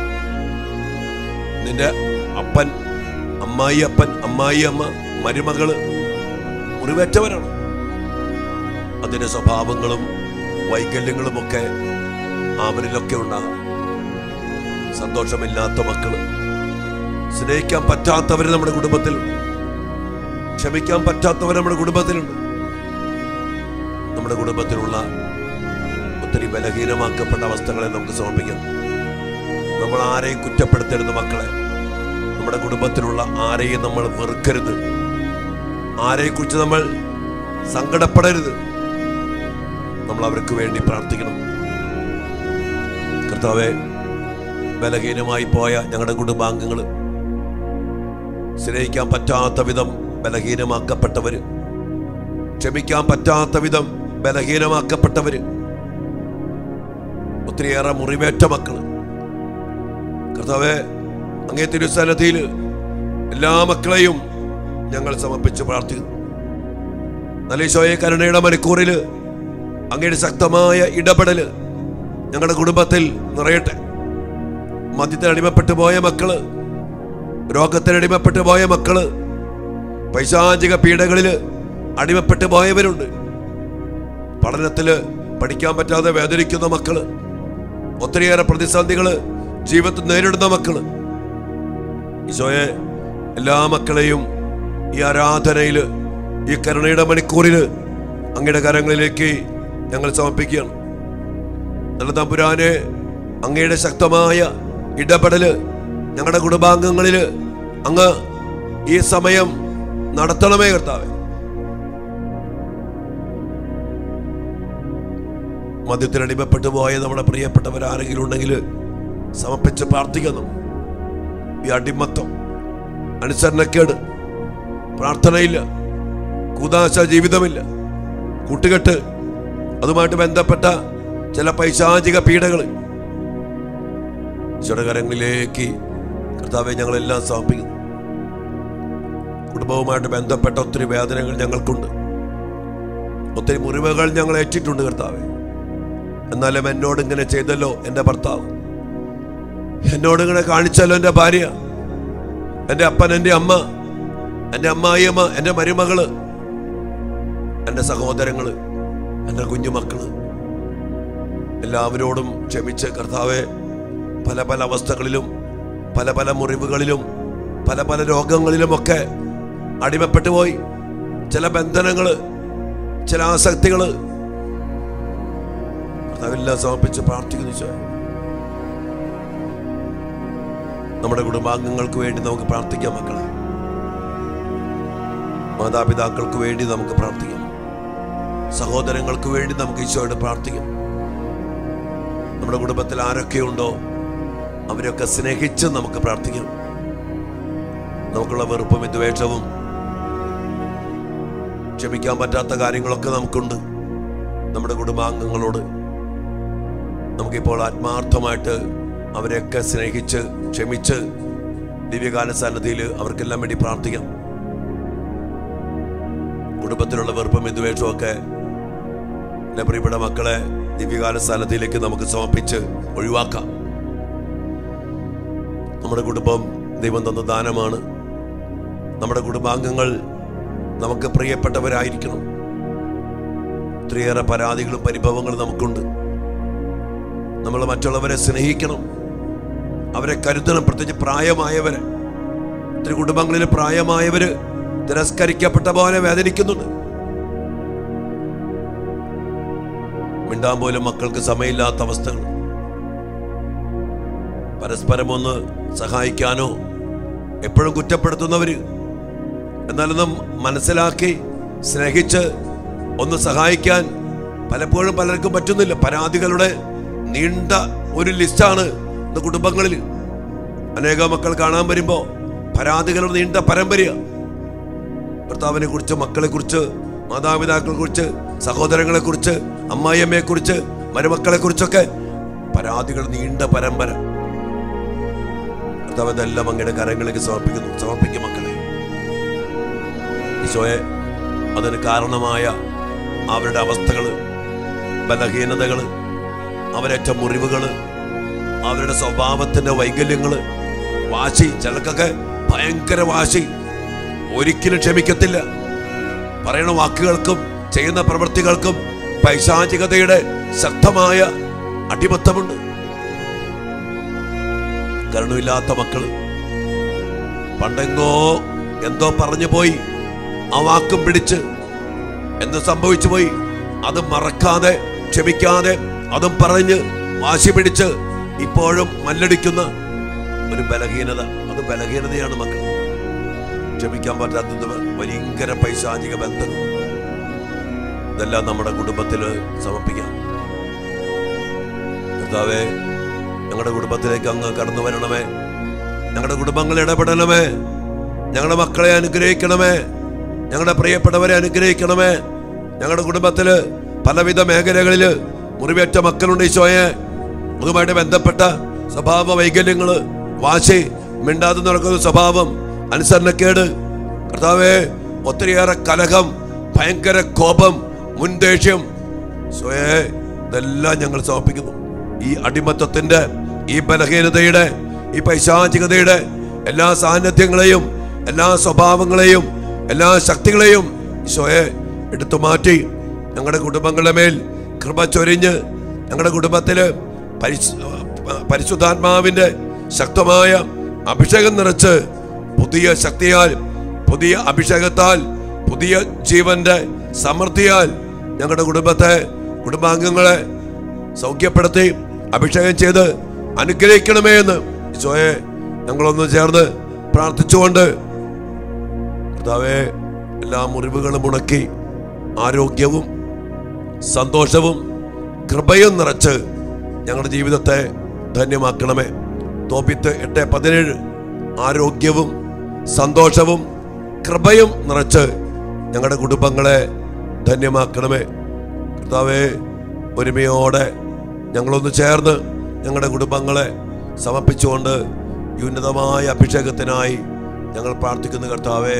നിന്റെ അപ്പൻ, അമ്മായി അപ്പൻ, അമ്മായി അമ്മ, മരുമകള് മുറിവേറ്റവരാണ്. അതിന്റെ സ്വഭാവങ്ങളും വൈകല്യങ്ങളും ഒക്കെ അവരിലൊക്കെ ഉണ്ടാകും. സന്തോഷമില്ലാത്ത മക്കള്, സ്നേഹിക്കാൻ പറ്റാത്തവര് നമ്മുടെ കുടുംബത്തിലുണ്ട്, ക്ഷമിക്കാൻ പറ്റാത്തവർ നമ്മുടെ കുടുംബത്തിലുണ്ട്. നമ്മുടെ കുടുംബത്തിലുള്ള ഒത്തിരി ബലഹീനമാക്കപ്പെട്ട അവസ്ഥകളെ നമുക്ക് സമർപ്പിക്കാം. നമ്മൾ ആരെയും കുറ്റപ്പെടുത്തരുത് മക്കളെ. നമ്മുടെ കുടുംബത്തിലുള്ള ആരെയും നമ്മൾ വെറുക്കരുത്, ആരെയും കുറിച്ച് നമ്മൾ സങ്കടപ്പെടരുത്. നമ്മൾ അവർക്ക് വേണ്ടി പ്രാർത്ഥിക്കണം. കർത്താവേ, ബലഹീനമായി പോയ ഞങ്ങളുടെ കുടുംബാംഗങ്ങള്, സ്നേഹിക്കാൻ പറ്റാത്ത വിധം ബലഹീനമാക്കപ്പെട്ടവര്, ക്ഷമിക്കാൻ പറ്റാത്ത വിധം ബലഹീനമാക്കപ്പെട്ടവര്, ഒത്തിരിയേറെ മുറിവേറ്റ മക്കള്, കർത്താവേ, അങ്ങേ തിരുസന്നിധിയിൽ എല്ലാ മക്കളെയും ഞങ്ങൾ സമർപ്പിച്ച് പ്രാർത്ഥിക്കുന്നു. നല്ല ഈശോയെ, കരുണയുടെ മണിക്കൂറിൽ അങ്ങയുടെ ശക്തമായ ഇടപെടല് ഞങ്ങളുടെ കുടുംബത്തിൽ നിറയട്ടെ. മദ്യത്തിന് അടിമപ്പെട്ടു പോയ മക്കള്, രോഗത്തിന് അടിമപ്പെട്ടു പോയ മക്കള്, പൈശാചിക പീഡകളില് അടിമപ്പെട്ടു പോയവരുണ്ട്. പഠനത്തില് പഠിക്കാൻ പറ്റാതെ വേദനിക്കുന്ന മക്കള്, ഒത്തിരിയേറെ പ്രതിസന്ധികള് ജീവിതത്തിൽ നേരിടുന്ന മക്കള്, ഈശോയെ, എല്ലാ മക്കളെയും ഈ ആരാധനയില്, ഈ കരുണയുടെ മണിക്കൂറില് അങ്ങയുടെ കരങ്ങളിലേക്ക് ഞങ്ങൾ സമർപ്പിക്കുകയാണ്. നല്ല തമ്പുരാനെ, അങ്ങയുടെ ശക്തമായ ഇടപെടല് ഞങ്ങളുടെ കുടുംബാംഗങ്ങളില് അങ്ങ് ഈ സമയം നടത്തണമേ കർത്താവേ. മദ്യത്തിനടിമപ്പെട്ടു പോയ നമ്മുടെ പ്രിയപ്പെട്ടവരാരെങ്കിലും ഉണ്ടെങ്കിൽ സമർപ്പിച്ച് പ്രാർത്ഥിക്കുന്നു. ഈ അടിമത്തം, അനുസരണക്കേട്, പ്രാർത്ഥനയില്ല, കൂദാശ ജീവിതമില്ല, കൂട്ടുകെട്ട്, അതുമായിട്ട് ബന്ധപ്പെട്ട ചില പൈശാചിക പീഡകൾ കരങ്ങളിലേക്ക് കർത്താവെ ഞങ്ങളെല്ലാം സമർപ്പിക്കുന്നു. കുടുംബവുമായിട്ട് ബന്ധപ്പെട്ട ഒത്തിരി വേദനകൾ ഞങ്ങൾക്കുണ്ട്, ഒത്തിരി മുറിവുകൾ ഞങ്ങൾ ഏറ്റിട്ടുണ്ട് കർത്താവെ. എന്നാലും എന്നോട് ഇങ്ങനെ ചെയ്തല്ലോ എൻ്റെ ഭർത്താവ്, എന്നോട് ഇങ്ങനെ കാണിച്ചല്ലോ എൻ്റെ ഭാര്യ, എൻ്റെ അപ്പൻ, എൻ്റെ അമ്മ, എൻ്റെ അമ്മായിയമ്മ, എൻ്റെ മരുമകള്, എൻ്റെ സഹോദരങ്ങള്, എൻ്റെ കുഞ്ഞുമക്കള്, എല്ലാവരോടും ക്ഷമിച്ച് കർത്താവെ, പല പല അവസ്ഥകളിലും, പല പല മുറിവുകളിലും, പല പല രോഗങ്ങളിലുമൊക്കെ അടിമപ്പെട്ടു പോയി. ചില ബന്ധനങ്ങള്, ചില ആസക്തികള്, അതെല്ലാം സമർപ്പിച്ച് പ്രാർത്ഥിക്കുന്നു. നമ്മുടെ കുടുംബാംഗങ്ങൾക്ക് വേണ്ടി നമുക്ക് പ്രാർത്ഥിക്കാം മക്കളെ. മാതാപിതാക്കൾക്ക് വേണ്ടി നമുക്ക് പ്രാർത്ഥിക്കാം. സഹോദരങ്ങൾക്ക് വേണ്ടി നമുക്ക് ഈശോയോട് പ്രാർത്ഥിക്കാം. നമ്മുടെ കുടുംബത്തിൽ ആരൊക്കെയുണ്ടോ അവരൊക്കെ സ്നേഹിച്ച് നമുക്ക് പ്രാർത്ഥിക്കാം. നമുക്കുള്ള വെറുപ്പും വിദ്വേഷവും ക്ഷമിക്കാൻ പറ്റാത്ത കാര്യങ്ങളൊക്കെ നമുക്കുണ്ട്. നമ്മുടെ കുടുംബാംഗങ്ങളോട് നമുക്കിപ്പോൾ ആത്മാർത്ഥമായിട്ട് അവരെയൊക്കെ സ്നേഹിച്ച് ക്ഷമിച്ച് ദിവ്യകാല സന്നിധിയിൽ അവർക്കെല്ലാം വേണ്ടി പ്രാർത്ഥിക്കാം. കുടുംബത്തിലുള്ള വെറുപ്പും വിദ്വേഷവും ഒക്കെ എൻ്റെ പ്രിയപ്പെട്ട മക്കളെ ദിവ്യകാല സന്നിധിയിലേക്ക് നമുക്ക് സമർപ്പിച്ച് ഒഴിവാക്കാം. നമ്മുടെ കുടുംബം ദൈവം തന്ന ദാനമാണ്. നമ്മുടെ കുടുംബാംഗങ്ങൾ നമുക്ക് പ്രിയപ്പെട്ടവരായിരിക്കണം. ഒത്തിരിയേറെ പരാതികളും പരിഭവങ്ങളും നമുക്കുണ്ട്. നമ്മൾ മറ്റുള്ളവരെ സ്നേഹിക്കണം, അവരെ കരുതണം. പ്രത്യേകിച്ച് പ്രായമായവരെ. ഒത്തിരി കുടുംബങ്ങളിൽ പ്രായമായവര് തിരസ്കരിക്കപ്പെട്ട പോലെ വേദനിക്കുന്നുണ്ട്. മിണ്ടാൻ പോലും മക്കൾക്ക് സമയമില്ലാത്ത അവസ്ഥകൾ. പരസ്പരം ഒന്ന് സഹായിക്കാനോ എപ്പോഴും കുറ്റപ്പെടുത്തുന്നവര്. എന്നാലൊന്നും മനസ്സിലാക്കി സ്നേഹിച്ച് ഒന്ന് സഹായിക്കാൻ പലപ്പോഴും പലർക്കും പറ്റുന്നില്ല. പരാതികളുടെ നീണ്ട ഒരു ലിസ്റ്റാണ് ഇന്ന് കുടുംബങ്ങളിൽ. അനേക മക്കൾ കാണാൻ വരുമ്പോ പരാതികളുടെ നീണ്ട പരമ്പരയാണ്. ഭർത്താവിനെ കുറിച്ച്, മക്കളെ കുറിച്ച്, മാതാപിതാക്കളെ കുറിച്ച്, സഹോദരങ്ങളെ കുറിച്ച്, അമ്മായിയമ്മയെ കുറിച്ച്, മരുമക്കളെ കുറിച്ചൊക്കെ പരാതികൾ നീണ്ട പരമ്പര. ഭർത്താവ് ഇതെല്ലാം അങ്ങയുടെ കരങ്ങളിലേക്ക് സമർപ്പിക്കും മക്കളെ. ഈശോയെ, അതിന് കാരണമായ അവരുടെ അവസ്ഥകള്, ബലഹീനതകള്, അവരേറ്റ മുറിവുകള്, അവരുടെ സ്വഭാവത്തിന്റെ വൈകല്യങ്ങള്, വാശി, ചിലർക്കൊക്കെ ഭയങ്കര വാശി, ഒരിക്കലും ക്ഷമിക്കത്തില്ല. പറയുന്ന വാക്കുകൾക്കും ചെയ്യുന്ന പ്രവൃത്തികൾക്കും പൈശാചികതയുടെ ശക്തമായ അടിമത്തമുണ്ട്. കരുണയില്ലാത്ത മക്കള് പണ്ടെങ്ങോ എന്തോ പറഞ്ഞു പോയി, ആ വാക്കും പിടിച്ച് എന്ത് സംഭവിച്ചു പോയി അത് മറക്കാതെ ക്ഷമിക്കാതെ അതും പറഞ്ഞ് വാശി പിടിച്ച് ഇപ്പോഴും മല്ലടിക്കുന്ന ഒരു ബലഹീനത. അത് ബലഹീനതയാണ് മക്കൾ. ക്ഷമിക്കാൻ പറ്റാത്തത് ഭയങ്കര പൈശാചിക ബന്ധം. ഇതെല്ലാം നമ്മുടെ കുടുംബത്തിൽ സമർപ്പിക്കാം. കർത്താവേ, ഞങ്ങളുടെ കുടുംബത്തിലേക്ക് അങ്ങ് കടന്നു വരണമേ. ഞങ്ങളുടെ കുടുംബങ്ങൾ ഇടപെടണമേ. ഞങ്ങളുടെ മക്കളെ അനുഗ്രഹിക്കണമേ. ഞങ്ങളുടെ പ്രിയപ്പെട്ടവരെ അനുഗ്രഹിക്കണമേ. ഞങ്ങളുടെ കുടുംബത്തില് പലവിധ മേഖലകളില് മുറിവേറ്റ മക്കളുണ്ട് ഈശോയെ. അതുമായിട്ട് ബന്ധപ്പെട്ട സ്വഭാവ വൈകല്യങ്ങള്, വാശി, മിണ്ടാതെ നടക്കുന്ന സ്വഭാവം, അനുസരണക്കേട്, കർത്താവേ, ഒത്തിരിയേറെ കലഹം, ഭയങ്കര കോപം, മുൻദേഷ്യം, ഈശോയെ, ഇതെല്ലാം ഞങ്ങൾ സമർപ്പിക്കുന്നു. ഈ അടിമത്തത്തിന്റെ, ഈ ബലഹീനതയുടെ, ഈ പൈശാചികതയുടെ എല്ലാ സാന്നിധ്യങ്ങളെയും, എല്ലാ സ്വഭാവങ്ങളെയും, എല്ലാ ശക്തികളെയും ഈശോയെ എടുത്തു മാറ്റി ഞങ്ങളുടെ കുടുംബങ്ങളുടെ മേൽ കൃപ ചൊരിഞ്ഞ് ഞങ്ങളുടെ കുടുംബത്തില് പരിശുദ്ധാത്മാവിന്റെ ശക്തമായ അഭിഷേകം നിറച്ച് പുതിയ ശക്തിയാൽ, പുതിയ അഭിഷേകത്താൽ, പുതിയ ജീവന്റെ സമൃദ്ധിയാൽ ഞങ്ങളുടെ കുടുംബത്തെ, കുടുംബാംഗങ്ങളെ സൗഖ്യപ്പെടുത്തി അഭിഷേകം ചെയ്ത് അനുഗ്രഹിക്കണമേ എന്ന് ഈശോയെ ഞങ്ങളൊന്ന് ചേർന്ന് പ്രാർത്ഥിച്ചുകൊണ്ട് കർത്താവേ, എല്ലാ മുറിവുകളും ഉണക്കി ആരോഗ്യവും സന്തോഷവും കൃപയും നിറച്ച് ഞങ്ങളുടെ ജീവിതത്തെ ധന്യമാക്കണമേ. തോബിത്ത് 8:17 ആരോഗ്യവും സന്തോഷവും കൃപയും നിറച്ച് ഞങ്ങളുടെ കുടുംബങ്ങളെ ധന്യമാക്കണമേ. കർത്താവേ, ഒരുമയോടെ ഞങ്ങളൊന്ന് ചേർന്ന് ഞങ്ങളുടെ കുടുംബങ്ങളെ സമർപ്പിച്ചുകൊണ്ട് ഈ ഉന്നതമായ അഭിഷേകത്തിനായി ഞങ്ങൾ പ്രാർത്ഥിക്കുന്നു. കർത്താവേ,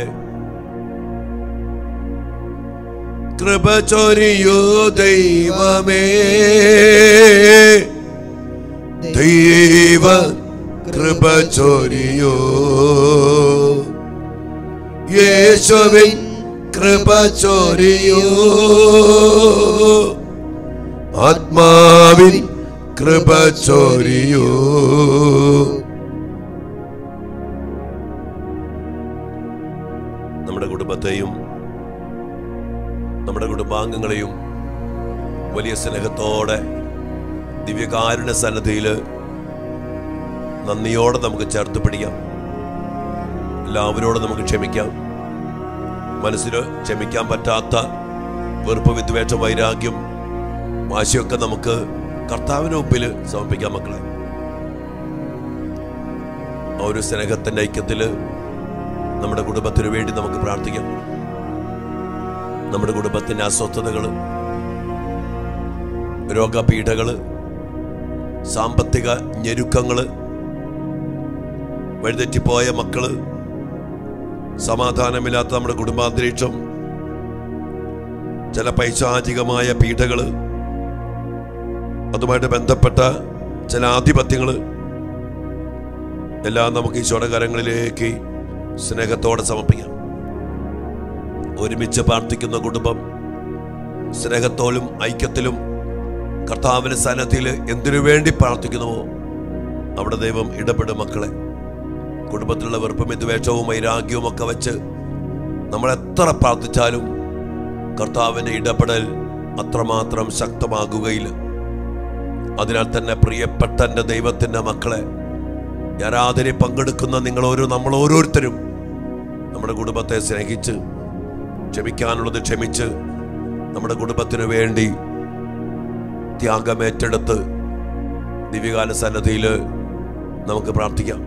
കൃപ ചൊരിയൂ ദൈവമേ, ദൈവ കൃപ ചൊരിയൂ, യേശുവിൻ കൃപ ചൊരിയൂ, ആത്മാവിൻ കൃപ ചൊരിയൂ. നമ്മുടെ കുടുംബത്തെയും നമ്മുടെ കുടുംബാംഗങ്ങളെയും വലിയ സ്നേഹത്തോടെ ദിവ്യകാരുണ്യ സന്നിധിയിൽ നന്ദിയോടെ നമുക്ക് ചേർത്ത് പിടിക്കാം. എല്ലാവരോടും നമുക്ക് ക്ഷമിക്കാം. മനസ്സിന് ക്ഷമിക്കാൻ പറ്റാത്ത വെറുപ്പ്, വിദ്വേഷം, വൈരാഗ്യം, വാശിയൊക്കെ നമുക്ക് കർത്താവിന് മുമ്പിൽ സമർപ്പിക്കാം. മക്കളെ, ആ ഒരു സ്നേഹത്തിന്റെ ഐക്യത്തില് നമ്മുടെ കുടുംബത്തിന് വേണ്ടി നമുക്ക് പ്രാർത്ഥിക്കാം. നമ്മുടെ കുടുംബത്തിന്റെ അസ്വസ്ഥതകള്, രോഗപീഠകള്, സാമ്പത്തിക ഞെരുക്കങ്ങള്, വഴിതെറ്റിപ്പോയ മക്കള്, സമാധാനമില്ലാത്ത നമ്മുടെ കുടുംബാന്തരീക്ഷം, ചില പൈശാചികമായ പീഠകള്, അതുമായിട്ട് ബന്ധപ്പെട്ട ചില ആധിപത്യങ്ങള് എല്ലാം നമുക്ക് ഈശോയുടെ കരങ്ങളിലേക്ക് സ്നേഹത്തോടെ സമർപ്പിക്കാം. ഒരുമിച്ച് പ്രാർത്ഥിക്കുന്ന കുടുംബം സ്നേഹത്തോലും ഐക്യത്തിലും കർത്താവിന്റെ സന്നിധിയിൽ എന്തിനു വേണ്ടി പ്രാർത്ഥിക്കുന്നുവോ അവിടെ ദൈവം ഇടപെടും. മക്കളെ, കുടുംബത്തിലുള്ള വെറുപ്പും വിദ്വേഷവും വൈരാഗ്യവും ഒക്കെ വെച്ച് നമ്മൾ എത്ര പ്രാർത്ഥിച്ചാലും കർത്താവിന്റെ ഇടപെടൽ അത്രമാത്രം ശക്തമാകുകയില്ല. അതിനാൽ തന്നെ പ്രിയപ്പെട്ട എൻ്റെ ദൈവത്തിന്റെ മക്കളെ, ആരാധനയിൽ പങ്കെടുക്കുന്ന നമ്മൾ ഓരോരുത്തരും നമ്മുടെ കുടുംബത്തെ സ്നേഹിച്ച് ക്ഷമിക്കാനുള്ളത് ക്ഷമിച്ച് നമ്മുടെ കുടുംബത്തിനു വേണ്ടി ത്യാഗമേറ്റെടുത്ത് ദിവ്യകാല സന്നിധിയിൽ നമുക്ക് പ്രാർത്ഥിക്കാം.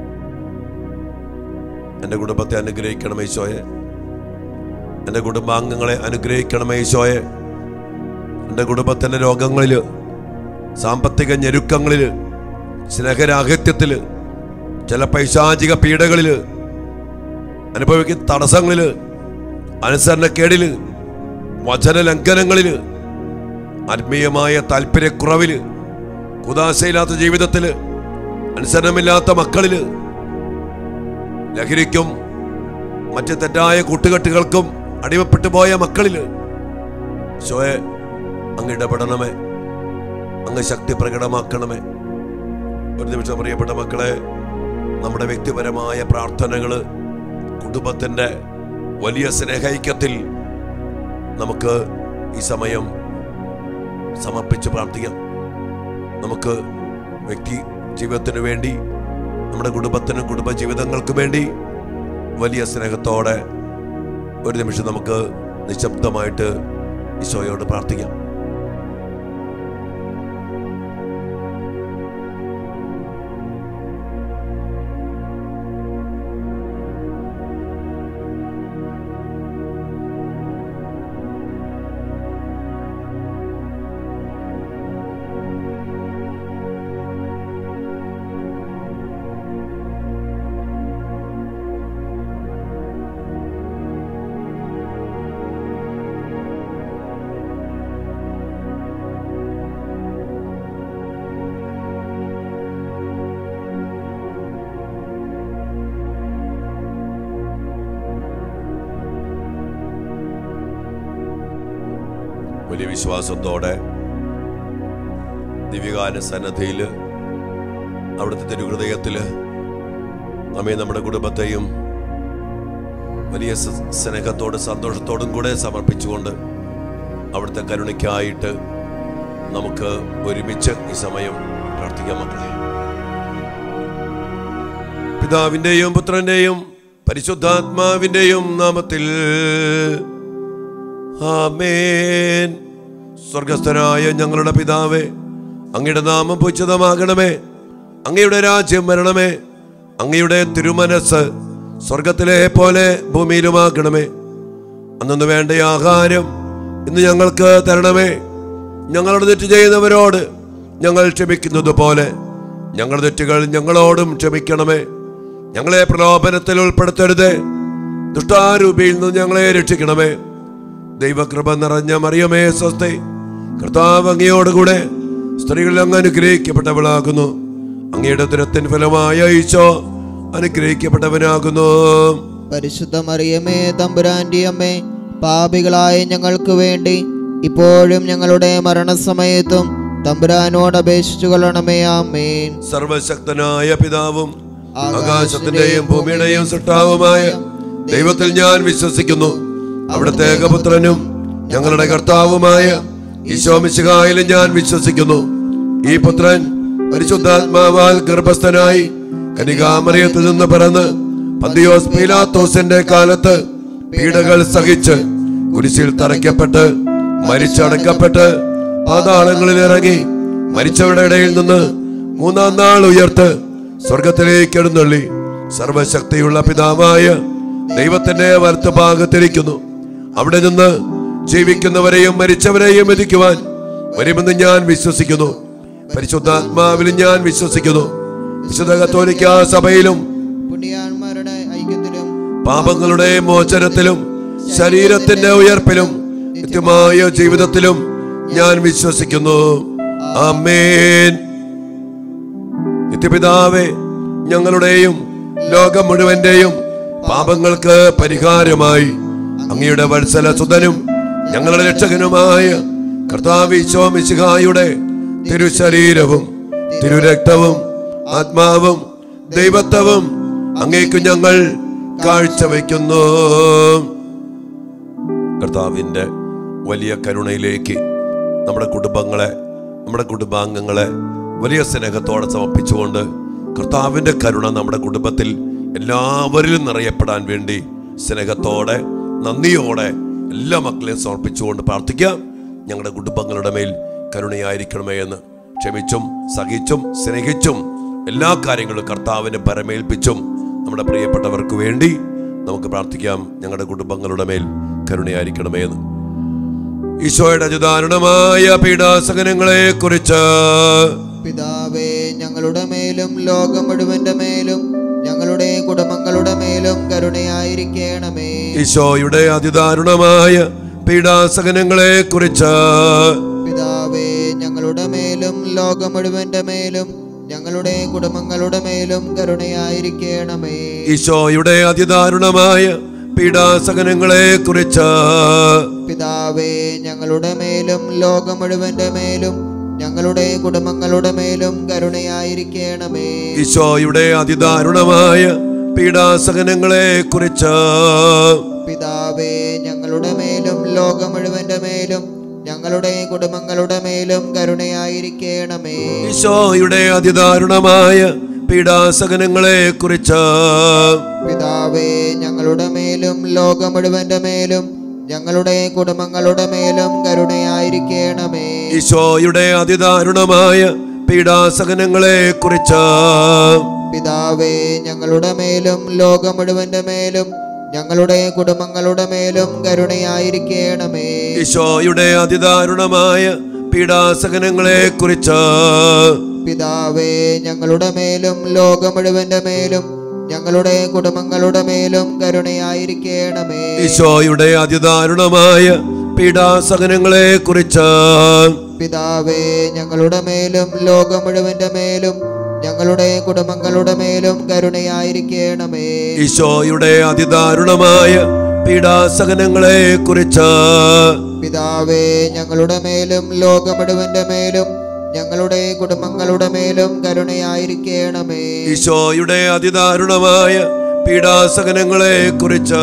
എൻ്റെ കുടുംബത്തെ അനുഗ്രഹിക്കണമേ ഈശോയെ. എൻ്റെ കുടുംബാംഗങ്ങളെ അനുഗ്രഹിക്കണമേ ഈശോയെ. എൻ്റെ കുടുംബത്തിൻ്റെ രോഗങ്ങളിൽ, സാമ്പത്തിക ഞെരുക്കങ്ങളിൽ, സ്നേഹരാഹിത്യത്തിൽ, ചില പൈശാചിക പീഡകളിൽ, അനുഭവിക്കുന്ന തടസ്സങ്ങളിൽ, അനുസരണക്കേടിൽ, വചന ലംഘനങ്ങളിൽ, ആത്മീയമായ താല്പര്യക്കുറവിൽ, കുദാശയില്ലാത്ത ജീവിതത്തിൽ, അനുസരണമില്ലാത്ത മക്കളിൽ, ലഹരിക്കും മറ്റ് തെറ്റായ കൂട്ടുകെട്ടുകൾക്കും അടിമപ്പെട്ടു പോയ മക്കളിൽ ഈശോയെ അങ്ങ് ഇടപെടണമേ, അങ്ങ് ശക്തി പ്രകടമാക്കണമേ. ഒരു നിമിഷം പ്രിയപ്പെട്ട മക്കളെ, നമ്മുടെ വ്യക്തിപരമായ പ്രാർത്ഥനകള് കുടുംബത്തിന്റെ വലിയ സ്നേഹൈക്യത്തിൽ നമുക്ക് ഈ സമയം സമർപ്പിച്ച് പ്രാർത്ഥിക്കാം. നമുക്ക് വ്യക്തി ജീവിതത്തിന് വേണ്ടി, നമ്മുടെ കുടുംബത്തിനും കുടുംബജീവിതങ്ങൾക്കും വേണ്ടി വലിയ സ്നേഹത്തോടെ ഒരു നിമിഷം നമുക്ക് നിശബ്ദമായിട്ട് ഈശോയോട് പ്രാർത്ഥിക്കാം. വലിയ വിശ്വാസത്തോടെ ദിവ്യകാല സന്നദ്ധയിൽ അവിടുത്തെ തിരുഹൃദയത്തില് നമ്മെ നമ്മുടെ കുടുംബത്തെയും വലിയ സ്നേഹത്തോടും സന്തോഷത്തോടും കൂടെ സമർപ്പിച്ചുകൊണ്ട് അവിടുത്തെ കരുണയ്ക്കായിട്ട് നമുക്ക് ഒരുമിച്ച് ഈ സമയം പ്രാർത്ഥിക്കാം. മക്കളെ, പിതാവിന്റെയും പുത്രന്റെയും പരിശുദ്ധാത്മാവിന്റെയും നാമത്തിൽ ആമേൻ. സ്വർഗസ്ഥനായ ഞങ്ങളുടെ പിതാവേ, അങ്ങയുടെ നാമം പൂജിതമാകണമേ, അങ്ങയുടെ രാജ്യം വരണമേ, അങ്ങയുടെ തിരുമനസ് സ്വർഗത്തിലെ പോലെ ഭൂമിയിലുമാക്കണമേ. അന്നു വേണ്ട ആഹാരം ഇന്ന് ഞങ്ങൾക്ക് തരണമേ. ഞങ്ങളുടെ തെറ്റ് ചെയ്യുന്നവരോട് ഞങ്ങൾ ക്ഷമിക്കുന്നത് പോലെ ഞങ്ങളുടെ തെറ്റുകൾ ഞങ്ങളോടും ക്ഷമിക്കണമേ. ഞങ്ങളെ പ്രലോഭനത്തിൽ ഉൾപ്പെടുത്തരുത്, ദുഷ്ടാരൂപിയിൽ നിന്ന് ഞങ്ങളെ രക്ഷിക്കണമേ. ദൈവകൃപ നിറഞ്ഞ മറിയമേ സ്വസ്തി, കർത്താവ് അങ്ങയോടുകൂടെ സ്ത്രീകളിൽ അങ്ങ് അനുഗ്രഹിക്കപ്പെട്ടവളാകുന്നു. അങ്ങയുടെ ഉദരത്തിൻ ഫലമായ ഈശോ അനുഗ്രഹിക്കപ്പെട്ടവനാകുന്നു. പരിശുദ്ധ മറിയമേ തമ്പുരാന്റെ അമ്മേ, പാപികളായ ഞങ്ങൾക്ക് വേണ്ടി ഇപ്പോഴും ഞങ്ങളുടെ മരണസമയത്തും തമ്പുരാനോട് അപേക്ഷിച്ചു കൊള്ളണമേ. ആമേൻ. സർവശക്തനായ പിതാവും ആകാശത്തിന്റെയും ഭൂമിയുടെയും സൃഷ്ടാവുമായ ദൈവത്തിൽ ഞാൻ വിശ്വസിക്കുന്നു. അവിടുത്തെ ഏകപുത്രനും ഞങ്ങളുടെ കർത്താവുമായ ഈശോ മിശിഹായിലും ഞാൻ വിശ്വസിക്കുന്നു. ഈ പുത്രൻ പരിശുദ്ധാത്മാവാൽ ഗർഭസ്ഥനായി കന്യകാമറിയത്തിൽ നിന്ന് പിറന്ന് പന്തിയോസ് പീലാത്തോസിന്റെ കാലത്ത് പീഡകൾ സഹിച്ച് കുരിശിൽ തറയ്ക്കപ്പെട്ട് മരിച്ചടക്കപ്പെട്ട് പാതാളങ്ങളിൽ ഇറങ്ങി മരിച്ചവരുടെ ഇടയിൽ നിന്ന് മൂന്നാം നാൾ ഉയർത്ത് സ്വർഗത്തിലേക്ക് എഴുന്നള്ളി സർവശക്തിയുള്ള പിതാവായ ദൈവത്തിന്റെ വലത്തുഭാഗത്തിരിക്കുന്നു. അവിടെ നിന്ന് ജീവിക്കുന്നവരെയും മരിച്ചവരെയും വിധിക്കുവാൻ വരുമെന്ന് ഞാൻ വിശ്വസിക്കുന്നു. പരിശുദ്ധാത്മാവിലും ഞാൻ വിശ്വസിക്കുന്നു. വിശുദ്ധ കത്തോലിക്കാ സഭയിലും പുണ്യാന്മാരുടെ ഐക്യത്തിലും പാപങ്ങളുടെ മോചനത്തിലും ശരീരത്തിന്റെ ഉയർപ്പിലും നിത്യമായ ജീവിതത്തിലും ഞാൻ വിശ്വസിക്കുന്നു. ആമേൻ. നിത്യപിതാവേ, ഞങ്ങളുടെയും ലോകം മുഴുവന്റെയും പാപങ്ങൾക്ക് പരിഹാരമായി അങ്ങയുടെ വത്സല സുതനും ഞങ്ങളുടെ രക്ഷകനുമായ കർത്താവ് ഈശോ മിശിഹായുടെ തിരുശരീരവും തിരുരക്തവും ആത്മാവും ദൈവത്വവും അങ്ങേക്ക് ഞങ്ങൾ കാഴ്ചവെക്കുന്നു. കർത്താവിന്റെ വലിയ കരുണയിലേക്ക് നമ്മുടെ കുടുംബങ്ങളെ, നമ്മുടെ കുടുംബാംഗങ്ങളെ വലിയ സ്നേഹത്തോടെ സമർപ്പിച്ചുകൊണ്ട് കർത്താവിന്റെ കരുണ നമ്മുടെ കുടുംബത്തിൽ എല്ലാവരിലും നിറയപ്പെടാൻ വേണ്ടി സ്നേഹത്തോടെ നന്ദിയോടെ എല്ലാ മക്കളെയും സമർപ്പിച്ചുകൊണ്ട് പ്രാർത്ഥിക്കാം. ഞങ്ങളുടെ കുടുംബങ്ങളുടെ മേൽ കരുണയായിരിക്കണമേ എന്ന് ക്ഷമിച്ചും സഹിച്ചും സ്നേഹിച്ചും എല്ലാ കാര്യങ്ങളും കർത്താവിനെ പരമേൽപ്പിച്ചും നമ്മുടെ പ്രിയപ്പെട്ടവർക്ക് വേണ്ടി നമുക്ക് പ്രാർത്ഥിക്കാം. ഞങ്ങളുടെ കുടുംബങ്ങളുടെ മേൽ കരുണയായിരിക്കണമേ എന്ന്. ഈശോയുടെ അതിദാരുണമായ പീഡാസഹനങ്ങളെ കുറിച്ച് പിതാവേ, ഞങ്ങളുടെ മേലും ലോകം മുഴുവന്റെ മേലും ഞങ്ങളുടെ കുടുംബങ്ങളുടെ മേലും കരുണയായിരിക്കണമേ. ഈശോയുടെ അതിദാരുണമായ പീഡാസഹനങ്ങളെ കുറിച്ച് പിതാവേ, ഞങ്ങളുടെ മേലും ലോകം മുഴുവന്റെ മേലും ഞങ്ങളുടെ കുടുംബങ്ങളുടെ മേലും കരുണയായിരിക്കണമേ. ഈശോയുടെ അതിദാരുണമായ പീഡാസഹനങ്ങളെ കുറിച്ച് പിതാവേ, ഞങ്ങളുടെ മേലും ലോകം മുഴുവന്റെ മേലും ഞങ്ങളുടെ കുടുംബങ്ങളുടെ മേലും കരുണയായിരിക്കണമേ. ഈശോയുടെ അതിദാരുണമായ പീഡാസഹനങ്ങളെ കുറിച്ച് പിതാവേ, ഞങ്ങളുടെ മേലും ലോകം മുഴുവന്റെ മേലും ഞങ്ങളുടെ കുടുംബങ്ങളുടെ മേലും കരുണയായിരിക്കണമേ. ഈശോയുടെ അതിദാരുണമായ പീഡാസഹനങ്ങളെ കുറിച്ച് പിതാവേ, ഞങ്ങളുടെ മേലും ലോകം മുഴുവന്റെ മേലും ഞങ്ങളുടെ കുടുംബങ്ങളുടെ മേലും കരുണയായിരിക്കണമേ. ഈശോയുടെ അതിദാരുണമായ പീഡാസഹനങ്ങളെ കുറിച്ച് പിതാവേ, ഞങ്ങളുടെ മേലും ലോകം മുഴുവന്റെ മേലും ഞങ്ങളുടെ കുടുംബങ്ങളുടെ മേലും കരുണയായിരിക്കണമേ. ഈശോയുടെ അതിദാരുണമായ പീഡാസഹനങ്ങളെ കുറിച്ച് പിതാവേ, ഞങ്ങളുടെ മേലും ലോകം മുഴുവന്റെ മേലും ഞങ്ങളുടെ കുടുംബങ്ങളുടെ മേലും കരുണയായിരിക്കണമേ. ഈശോയുടെ അതിദാരുണമായ പീഡാസഹനങ്ങളെ കുറിച്ച് പിതാവേ, ഞങ്ങളുടെ മേലും ലോകം മുഴുവന്റെ മേലും ഞങ്ങളുടെ കുടുംബങ്ങളുടെ മേലും കരുണയായിരിക്കണമേ. ഈശോയുടെ അതിദാരുണമായ പീഡാസഹനങ്ങളെ കുറിച്ച് പിതാവേ, ഞങ്ങളുടെ മേലും ലോകം മുഴുവന്റെ മേലും ഞങ്ങളുടെ കുടുംബങ്ങളുടെ മേലും കരുണയായിരിക്കണമേ. ഈശോയുടെ അതിദാരുണമായ പീഡാസഹനങ്ങളെ കുറിച്ച്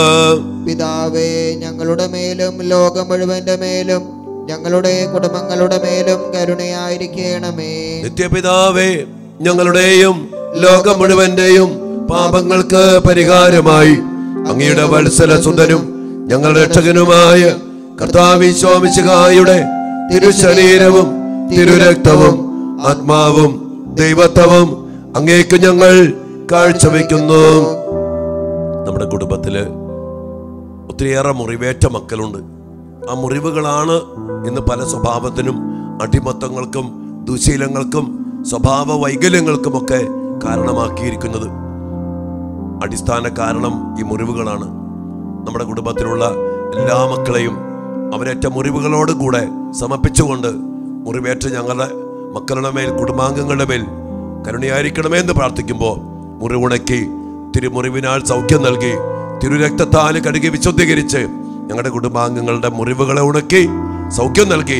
പിതാവേ, ഞങ്ങളുടെ മേലും ലോകം മുഴുവന്റെ മേലും ഞങ്ങളുടെ കുടുംബങ്ങളുടെ മേലും കരുണയായിരിക്കണമേ. നിത്യപിതാവേ, ഞങ്ങളുടെയും ലോകം മുഴുവന്റെയും പാപങ്ങൾക്ക് പരിഹാരമായി അങ്ങയുടെ വത്സല സുതനും ഞങ്ങളുടെ രക്ഷകനുമായ കർത്താവ് ഈശോ മിശിഹായുടെ തിരുശരീരവും തിരുരക്തവും ആത്മാവും ദൈവത്വവും അങ്ങേക്ക് ഞങ്ങൾ കാഴ്ചവെക്കുന്നു. നമ്മുടെ കുടുംബത്തില് ഒത്തിരിയേറെ മുറിവേറ്റ മക്കളുണ്ട്. ആ മുറിവുകളാണ് ഇന്ന് പല സ്വഭാവത്തിനും അടിമത്തങ്ങൾക്കും ദുശീലങ്ങൾക്കും സ്വഭാവ വൈകല്യങ്ങൾക്കുമൊക്കെ കാരണമാക്കിയിരിക്കുന്നത്. അടിസ്ഥാന കാരണം ഈ മുറിവുകളാണ്. നമ്മുടെ കുടുംബത്തിലുള്ള എല്ലാ മക്കളെയും അവരേറ്റ മുറിവുകളോടുകൂടെ സമർപ്പിച്ചുകൊണ്ട് മുറിവേറ്റ ഞങ്ങളുടെ മക്കളുടെ മേൽ കുടുംബാംഗങ്ങളുടെ മേൽ കരുണയായിരിക്കണമേ എന്ന് പ്രാർത്ഥിക്കുമ്പോൾ മുറിവുണക്കി തിരുമുറിവിനാൽ സൗഖ്യം നൽകി തിരുരക്തത്താൽ കഴുകി വിശുദ്ധീകരിച്ച് ഞങ്ങളുടെ കുടുംബാംഗങ്ങളുടെ മുറിവുകളെ ഉണക്കി സൗഖ്യം നൽകി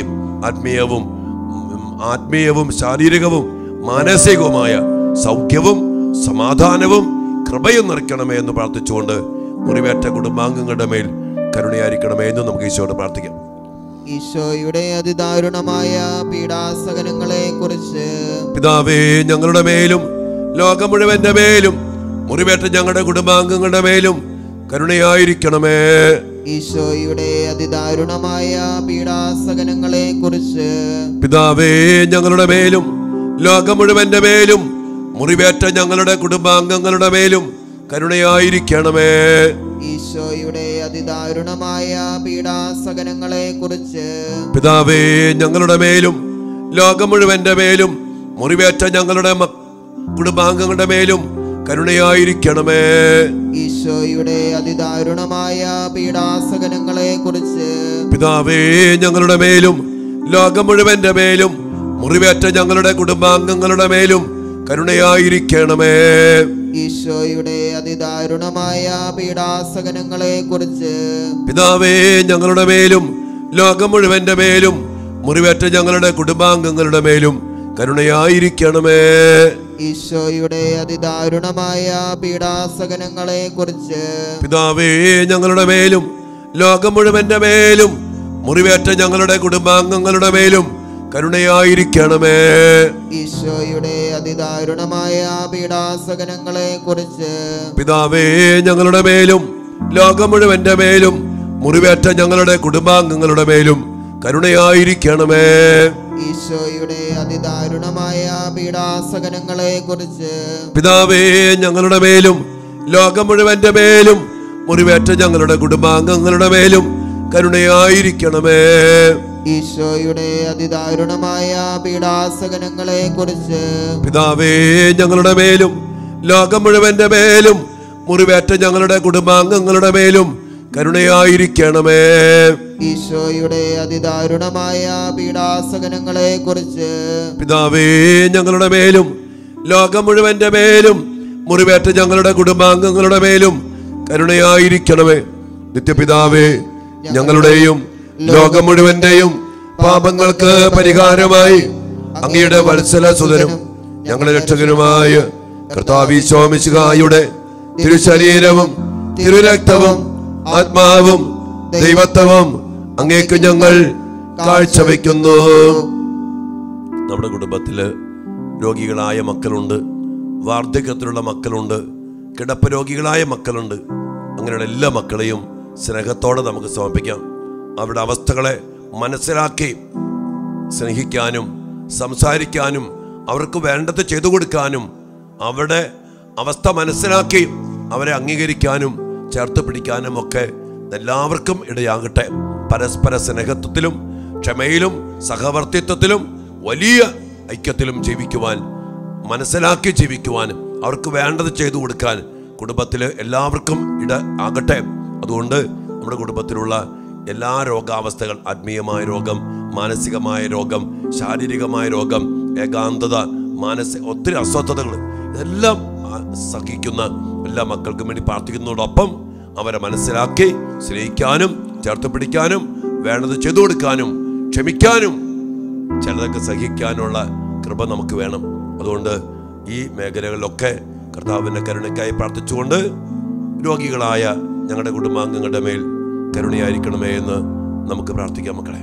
ആത്മീയവും ശാരീരികവും മാനസികവുമായ സൗഖ്യവും സമാധാനവും കൃപയും നിറയ്ക്കണമേ എന്ന് പ്രാർത്ഥിച്ചുകൊണ്ട് മുറിവേറ്റ കുടുംബാംഗങ്ങളുടെ മേൽ കരുണയായിരിക്കണമേ എന്ന് നമുക്ക് ഈശോയോട് പ്രാർത്ഥിക്കാം. ഈശോയുടെ അതിദാരുണമായ പീഡാസഹനങ്ങളെ കുറിച്ച് പിതാവേ ഞങ്ങളുടെ മേലും ലോകം മുഴുവന്റെ മേലും മുറിവേറ്റ ഞങ്ങളുടെ കുടുംബാംഗങ്ങളുടെ മേലും കരുണയായിരിക്കണമേ. ഈശോയുടെ അതിദാരുണമായ പീഡാസഹനങ്ങളെ കുറിച്ച് പിതാവേ ഞങ്ങളുടെ മേലും ലോകം മുഴുവന്റെ മേലും മുറിവേറ്റ ഞങ്ങളുടെ കുടുംബാംഗങ്ങളുടെ മേലും കരുണയായിരിക്കണമേ. ഈശോയുടെ അതിദാരുണമായ പീഡാസഹനങ്ങളെ കുറിച്ച് പിതാവേ ഞങ്ങളുടെ മേലും ലോകം മുഴുവന്റെ മേലും മുറിവേറ്റ ഞങ്ങളുടെ കുടുംബാംഗങ്ങളുടെ മേലും കരുണയായിരിക്കണമേ. ഈശോയുടെ അതിദാരുണമായ പീഡാസഹനങ്ങളെ കുറിച്ച് പിതാവേ ഞങ്ങളുടെ മേലും ലോകം മുഴുവന്റെ മേലും മുറിവേറ്റ ഞങ്ങളുടെ കുടുംബാംഗങ്ങളുടെ മേലും കരുണയായിരിക്കണമേ. ഈശോയുടെ അതിദാരുണമായ പീഡാസഹനങ്ങളെ കുറിച്ച് പിതാവേ ഞങ്ങളുടെ മേലും ലോകം മുഴുവന്റെ മേലും മുറിവേറ്റ ഞങ്ങളുടെ കുടുംബാംഗങ്ങളുടെ മേലും കരുണയായിരിക്കണമേ. ഈശോയുടെ അതിദാരുണമായ പീഡാസഹനങ്ങളെ കുറിച്ച് പിതാവേ ഞങ്ങളുടെ മേലും ലോകം മുഴുവന്റെ മേലും മുറിവേറ്റ ഞങ്ങളുടെ കുടുംബാംഗങ്ങളുടെ മേലും കരുണയായിരിക്കണമേ. ഈശോയുടെ അതിദാരുണമായ പീഡാസഹനങ്ങളെ കുറിച്ച് പിതാവേ ഞങ്ങളുടെ മേലും ലോകം മുഴുവന്റെ മേലും മുറിവേറ്റ ഞങ്ങളുടെ കുടുംബാംഗങ്ങളുടെ മേലും കരുണയായിരിക്കണമേ. ഈശോയുടെ അതിദാരുണമായ പീഡാസഹനങ്ങളെ കുറിച്ച് പിതാവേ ഞങ്ങളുടെ മേലും ലോകം മുഴുവന്റെ മേലും മുറിവേറ്റ ഞങ്ങളുടെ കുടുംബാംഗങ്ങളുടെ മേലും കരുണയായിരിക്കണമേ. ഈശോയുടെ അതിദാരുണമായ പീഡാസഹനങ്ങളെ കുറിച്ച് പിതാവേ ഞങ്ങളുടെ മേലും ലോകം മുഴുവന്റെ മേലും മുറിവേറ്റ ഞങ്ങളുടെ കുടുംബാംഗങ്ങളുടെ മേലും കരുണയായിരിക്കണമേ. ഈശോയുടെ അതിദാരുണമായ പീഡാസഹനങ്ങളെ കുറിച്ച് പിതാവേ ഞങ്ങളുടെ മേലും ലോകം മുഴുവന്റെ മേലും മുറിവേറ്റ ഞങ്ങളുടെ കുടുംബാംഗങ്ങളുടെ മേലും കരുണയായിരിക്കണമേ. നിത്യപിതാവേ ഞങ്ങളുടെയും ലോകം മുഴുവന്റെയും പാപങ്ങൾക്ക് പരിഹാരമായി അങ്ങയുടെ വത്സല സുതനും ഞങ്ങളുടെ രക്ഷകനുമായ കർത്താവീശോ മിശിഹായുടെ തിരുശരീരവും തിരുരക്തവും ആത്മാവും ദൈവത്വവും അങ്ങേക്ക് ഞങ്ങൾ കാഴ്ചവെക്കുന്നു. നമ്മുടെ കുടുംബത്തില് രോഗികളായ മക്കളുണ്ട്, വാർദ്ധക്യത്തിലുള്ള മക്കളുണ്ട്, കിടപ്പ് രോഗികളായ മക്കളുണ്ട്. അങ്ങനെയുള്ള എല്ലാ മക്കളെയും സ്നേഹത്തോടെ നമുക്ക് സമർപ്പിക്കാം. അവരുടെ അവസ്ഥകളെ മനസ്സിലാക്കി സ്നേഹിക്കാനും സംസാരിക്കാനും അവർക്ക് വേണ്ടത് ചെയ്തു കൊടുക്കാനും അവരുടെ അവസ്ഥ മനസ്സിലാക്കി അവരെ അംഗീകരിക്കാനും ചേർത്ത് പിടിക്കാനും ഒക്കെ എല്ലാവർക്കും ഇടയാകട്ടെ. പരസ്പര സ്നേഹത്വത്തിലും ക്ഷമയിലും സഹവർത്തിത്വത്തിലും വലിയ ഐക്യത്തിലും ജീവിക്കുവാൻ, മനസ്സിലാക്കി ജീവിക്കുവാൻ, അവർക്ക് വേണ്ടത് ചെയ്തു കൊടുക്കാൻ കുടുംബത്തിൽ എല്ലാവർക്കും ഇട ആകട്ടെ. അതുകൊണ്ട് നമ്മുടെ കുടുംബത്തിലുള്ള എല്ലാ രോഗാവസ്ഥകൾ, ആത്മീയമായ രോഗം, മാനസികമായ രോഗം, ശാരീരികമായ രോഗം, ഏകാന്തത, ഒത്തിരി അസ്വസ്ഥതകൾ, ഇതെല്ലാം സഹിക്കുന്ന എല്ലാ മക്കൾക്കും വേണ്ടി പ്രാർത്ഥിക്കുന്നതോടൊപ്പം അവരെ മനസ്സിലാക്കി സ്നേഹിക്കാനും ചേർത്ത് പിടിക്കാനും വേണ്ടത് ചെയ്തു കൊടുക്കാനും ക്ഷമിക്കാനും ചിലതൊക്കെ സഹിക്കാനുള്ള കൃപ നമുക്ക് വേണം. അതുകൊണ്ട് ഈ മേഖലകളിലൊക്കെ കർത്താവിൻ്റെ കരുണയ്ക്കായി പ്രാർത്ഥിച്ചുകൊണ്ട് രോഗികളായ ഞങ്ങളുടെ കുടുംബാംഗങ്ങളുടെ മേൽ കരുണയായിരിക്കണമേ എന്ന് നമുക്ക് പ്രാർത്ഥിക്കാം. മക്കളെ,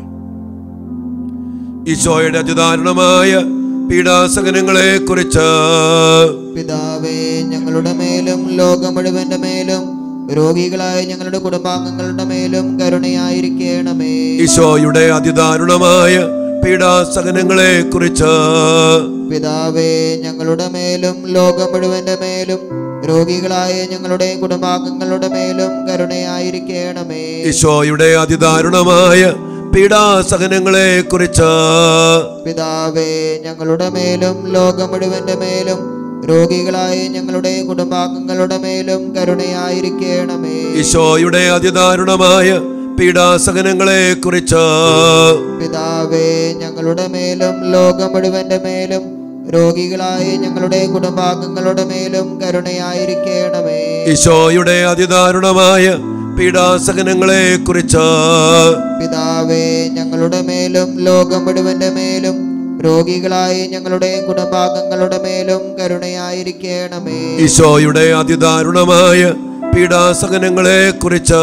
ഈശോയുടെ അതിദാരുണമായ പീഡാസഹനങ്ങളെ കുറിച്ച് പിതാവേ ഞങ്ങളുടെ മേലും ലോകം മുഴുവന്റെ മേലും രോഗികളായ ഞങ്ങളുടെ കുടുംബാംഗങ്ങളുടെ മേലും കരുണയായിരിക്കണമേ. ഈശോയുടെ അതിദാരുണമായ പീഡാസഹനങ്ങളെ കുറിച്ച് പിതാവേ ഞങ്ങളുടെ മേലും ലോകം മുഴുവന്റെ മേലും രോഗികളായ ഞങ്ങളുടെ കുടുംബാംഗങ്ങളുടെ മേലും കരുണയായിരിക്കണമേ. ഈശോയുടെ അതിദാരുണമായ പീഡാസഹനങ്ങളെ കുറിച്ച് പിതാവേ ഞങ്ങളുടെ മേലും ലോകം മുഴുവന്റെ മേലും രോഗികളായ ഞങ്ങളുടെ കുടുംബാംഗങ്ങളുടെ മേലും കരുണയായിരിക്കണമേ. ഈശോയുടെ അതിദാരുണമായ പീഡാസഹനങ്ങളെ കുറിച്ച് പിതാവേ ഞങ്ങളുടെ മേലും ലോകം മുഴുവന്റെ മേലും രോഗികളായ ഞങ്ങളുടെ കുടുംബാംഗങ്ങളുടെ മേലും കരുണയായിരിക്കണമേ. ഈശോയുടെ അതിദാരുണമായ പീഡാസഹനങ്ങളെ കുറിച്ച് പിതാവേ ഞങ്ങളുടെ മേലും ലോകം മുഴുവന്റെ മേലും രോഗികളായ ഞങ്ങളുടെ കുടുംബാംഗങ്ങളുടെ മേലും കരുണയായിരിക്കണമേ. ഈശോയുടെ അതിദാരുണമായ പീഡാസഹനങ്ങളെ കുറിച്ച്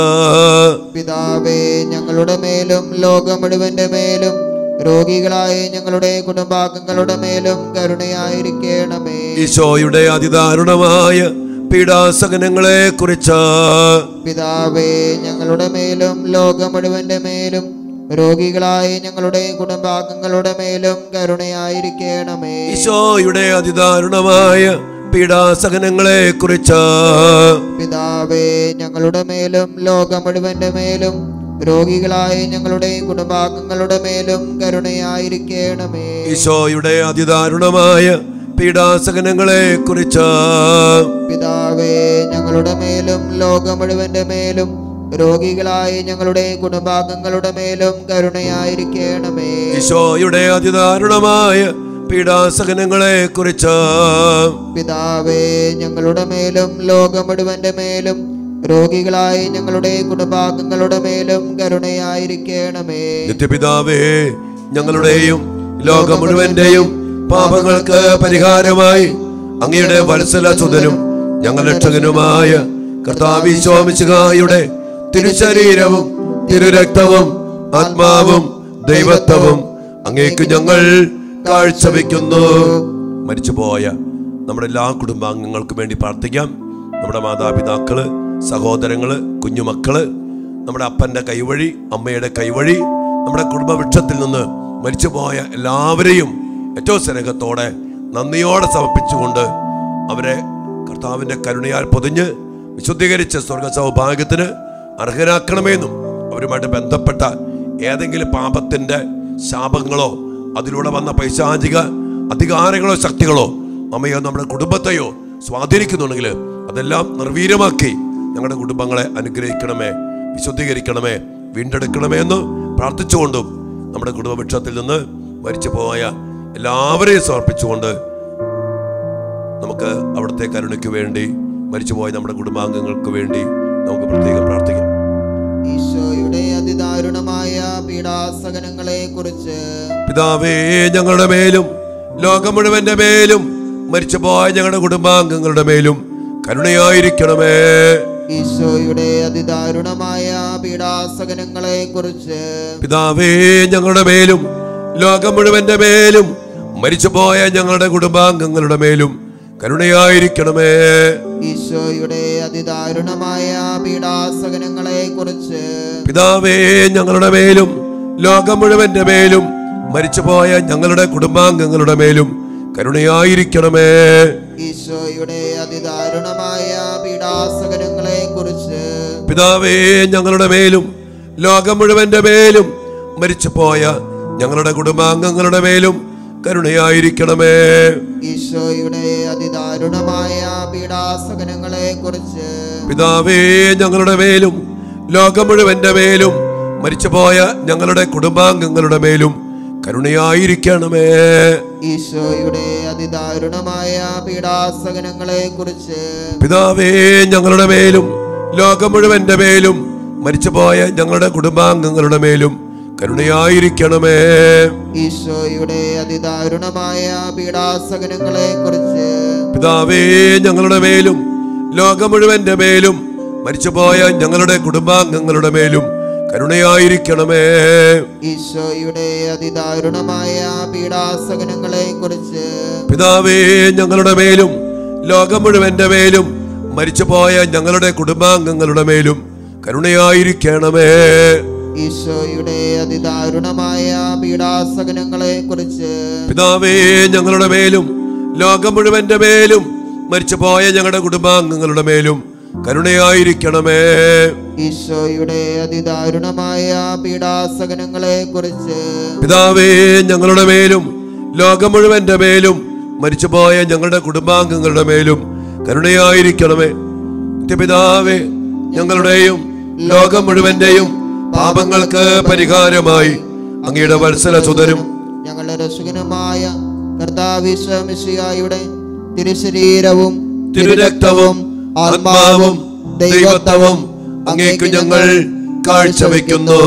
പിതാവേ ഞങ്ങളുടെ മേലും ലോകം മുഴുവന്റെ മേലും രോഗികളായ ഞങ്ങളുടെ കുടുംബാംഗങ്ങളുടെ മേലും കരുണയായിരിക്കണമേ. ഈശോയുടെ അതിദാരുണമായ പീഡാസഹനങ്ങളെ കുറിച്ച് പിതാവേ ഞങ്ങളുടെ മേലും ലോകം മുഴുവന്റെ മേലും രോഗികളായ ഞങ്ങളുടെ കുടുംബാംഗങ്ങളുടെ മേലും കരുണയായിരിക്കണമേ. ഈശോയുടെ അതിദാരുണമായ പീഡാസഹനങ്ങളെ കുറിച്ച് പിതാവേ ഞങ്ങളുടെ മേലും ലോകം മുഴുവന്റെ മേലും രോഗികളായ ഞങ്ങളുടെ കുടുംബാംഗങ്ങളുടെ മേലും കരുണയായിരിക്കണമേ. ഈശോയുടെ അതിദാരുണമായ പീഡാസഹനങ്ങളെ കുറിച്ച് പിതാവേ ഞങ്ങളുടെ മേലും ലോകം മുഴുവന്റെ മേലും രോഗികളായ ഞങ്ങളുടെ കുടുംബാംഗങ്ങളുടെ മേലും കരുണയായിരിക്കണമേ. ഈശോയുടെ അതിദാരുണമായ പീഡാസഹനങ്ങളെ കുറിച്ച് പിതാവേ ഞങ്ങളുടെ മേലും ലോകം മുഴുവന്റെ മേലും രോഗികളായ ഞങ്ങളുടെ കുടുംബാംഗങ്ങളുടെ മേലും കരുണയായിരിക്കണമേ. നിത്യപിതാവേ, ഞങ്ങളുടെയും ലോകം മുഴുവന്റെയും പാപങ്ങൾക്ക് പരിഹാരമായി അങ്ങയുടെ വത്സലസുതനും ഞങ്ങൾ രക്ഷകനുമായ കർത്താവ് ഈശോ മിശിഹായുടെ തിരുശരീരവും തിരുരക്തവും ആത്മാവും ദൈവത്വവും അങ്ങേക്ക് ഞങ്ങൾ കാഴ്ചവെക്കുന്നു. മരിച്ചുപോയ നമ്മുടെ എല്ലാ കുടുംബാംഗങ്ങൾക്കും വേണ്ടി പ്രാർത്ഥിക്കാം. നമ്മുടെ മാതാപിതാക്കള്, സഹോദരങ്ങള്, കുഞ്ഞുമക്കള്, നമ്മുടെ അപ്പന്റെ കൈവഴി, അമ്മയുടെ കൈവഴി, നമ്മുടെ കുടുംബവൃക്ഷത്തിൽ നിന്ന് മരിച്ചുപോയ എല്ലാവരെയും ഏറ്റവും സ്നേഹത്തോടെ നന്ദിയോടെ സമർപ്പിച്ചുകൊണ്ട് അവരെ കർത്താവിന്റെ കരുണയാൽ പൊതിഞ്ഞ് വിശുദ്ധീകരിച്ച സ്വർഗ സൗഭാഗ്യത്തിന് അർഹരാക്കണമെന്നും അവരുമായിട്ട് ബന്ധപ്പെട്ട ഏതെങ്കിലും പാപത്തിന്റെ ശാപങ്ങളോ അതിലൂടെ വന്ന പൈശാചിക അധികാരങ്ങളോ ശക്തികളോ നമ്മയോ നമ്മുടെ കുടുംബത്തെയോ സ്വാധീനിക്കുന്നുണ്ടെങ്കിൽ അതെല്ലാം നിർവീര്യമാക്കി ഞങ്ങളുടെ കുടുംബങ്ങളെ അനുഗ്രഹിക്കണമേ, വിശുദ്ധീകരിക്കണമേ, വീണ്ടെടുക്കണമേ എന്ന് പ്രാർത്ഥിച്ചുകൊണ്ടും നമ്മുടെ കുടുംബവൃക്ഷത്തിൽ നിന്ന് മരിച്ചു പോയ എല്ലാവരെയും സമർപ്പിച്ചുകൊണ്ട് നമുക്ക് അവിടുത്തെ കരുണയ്ക്ക് വേണ്ടി മരിച്ചുപോയ നമ്മുടെ കുടുംബാംഗങ്ങൾക്ക് വേണ്ടി നമുക്ക് പ്രത്യേകം പ്രാർത്ഥിക്കാം. ഈശോയുടെ അതിദാരുണമായ പീഡാസഹനങ്ങളെ കുറിച്ച് പിതാവേ ഞങ്ങളുടെ മേലും ലോകം മുഴുവന്റെ മേലും മരിച്ചുപോയ ഞങ്ങളുടെ കുടുംബാംഗങ്ങളുടെ മേലും കരുണയായിരിക്കണമേ. ഈശോയുടെ അതിദാരുണമായ പീഡാസഹനങ്ങളെ കുറിച്ച് പിതാവേ ഞങ്ങളുടെ മേലും ലോകം മുഴുവന്റെ മേലും മരിച്ചുപോയ ഞങ്ങളുടെ കുടുംബാംഗങ്ങളുടെ മേലും കരുണയായിരിക്കണമേ. ഈശോയുടെ അതിദാരുണമായ പീഡാസഹനങ്ങളെ കുറിച്ച് പിതാവേ ഞങ്ങളുടെ മേലും ലോകം മുഴുവന്റെ മേലും മരിച്ചുപോയ ഞങ്ങളുടെ കുടുംബാംഗങ്ങളുടെ മേലും കരുണയായിരിക്കണമേ. ഈശോയുടെ അതിദാരുണമായ പീഡാസഹനങ്ങളെ കുറിച്ച് പിതാവേ ഞങ്ങളുടെ മേലും ലോകം മുഴുവന്റെ മേലും മരിച്ചുപോയ ഞങ്ങളുടെ കുടുംബാംഗങ്ങളുടെ മേലും കരുണയായിരിക്കണമേ. ഈശോയുടെ അതിദാരുണമായ പീഡാസഹനങ്ങളെ കുറിച്ച് പിതാവേ ഞങ്ങളുടെ മേലും ലോകം മുഴുവന്റെ മേലും മരിച്ചുപോയ ഞങ്ങളുടെ കുടുംബാംഗങ്ങളുടെ മേലും കരുണയായിരിക്കണമേ. ഈശോയുടെ അതിദാരുണമായ പീഡാസഹനങ്ങളെ കുറിച്ച് പിതാവേ ഞങ്ങളുടെ മേലും ലോകം മുഴുവന്റെ മേലും മരിച്ചുപോയ ഞങ്ങളുടെ കുടുംബാംഗങ്ങളുടെ മേലും കരുണയായിരിക്കണമേ. ഈശോയുടെ അതിദാരുണമായ പീഡാസഹനങ്ങളെ കുറിച്ച് പിതാവേ ഞങ്ങളുടെ മേലും ലോകം മുഴുവന്റെ മേലും മരിച്ചുപോയ ഞങ്ങളുടെ കുടുംബാംഗങ്ങളുടെ മേലും കരുണയായിരിക്കണമേ. ഈശോയുടെ അതിദാരുണമായ പീഡാസഹനങ്ങളെ കുറിച്ച് പിതാവേ ഞങ്ങളുടെ മേലും ലോകം മുഴുവന്റെ മേലും മരിച്ചുപോയ ഞങ്ങളുടെ കുടുംബാംഗങ്ങളുടെ മേലും കരുണയായിരിക്കണമേ. ഈശോയുടെ അതിദാരുണമായ പീഡാസഹനങ്ങളെ കുറിച്ച് പിതാവേ ഞങ്ങളുടെ മേലും ലോകം മുഴുവന്റെ മേലും മരിച്ചുപോയ ഞങ്ങളുടെ കുടുംബാംഗങ്ങളുടെ മേലും കരുണയായിരിക്കണമേ. ഈശോയുടെ അതിദാരുണമായ പീഡാസഹനങ്ങളെ കുറിച്ച് പിതാവേ ഞങ്ങളുടെ മേലും ലോകം മുഴുവന്റെ മേലും മരിച്ചുപോയ ഞങ്ങളുടെ കുടുംബാംഗങ്ങളുടെ മേലും കരുണയായിരിക്കണമേ. പിതാവേ ഞങ്ങളുടെയും ലോകം മുഴുവന്റെയും പാപങ്ങൾക്ക് പരിഹാരമായി അങ്ങയുടെ വത്സലസുതനും ഞങ്ങളുടെ രക്ഷകനുമായ കർത്താവ് ഈശോ മിശിഹായുടെ തിരുശരീരവും തിരുരക്തവും ആത്മാവും ദൈവത്വവും അങ്ങേക്ക് ഞങ്ങൾ കാഴ്ചവെക്കുന്നു.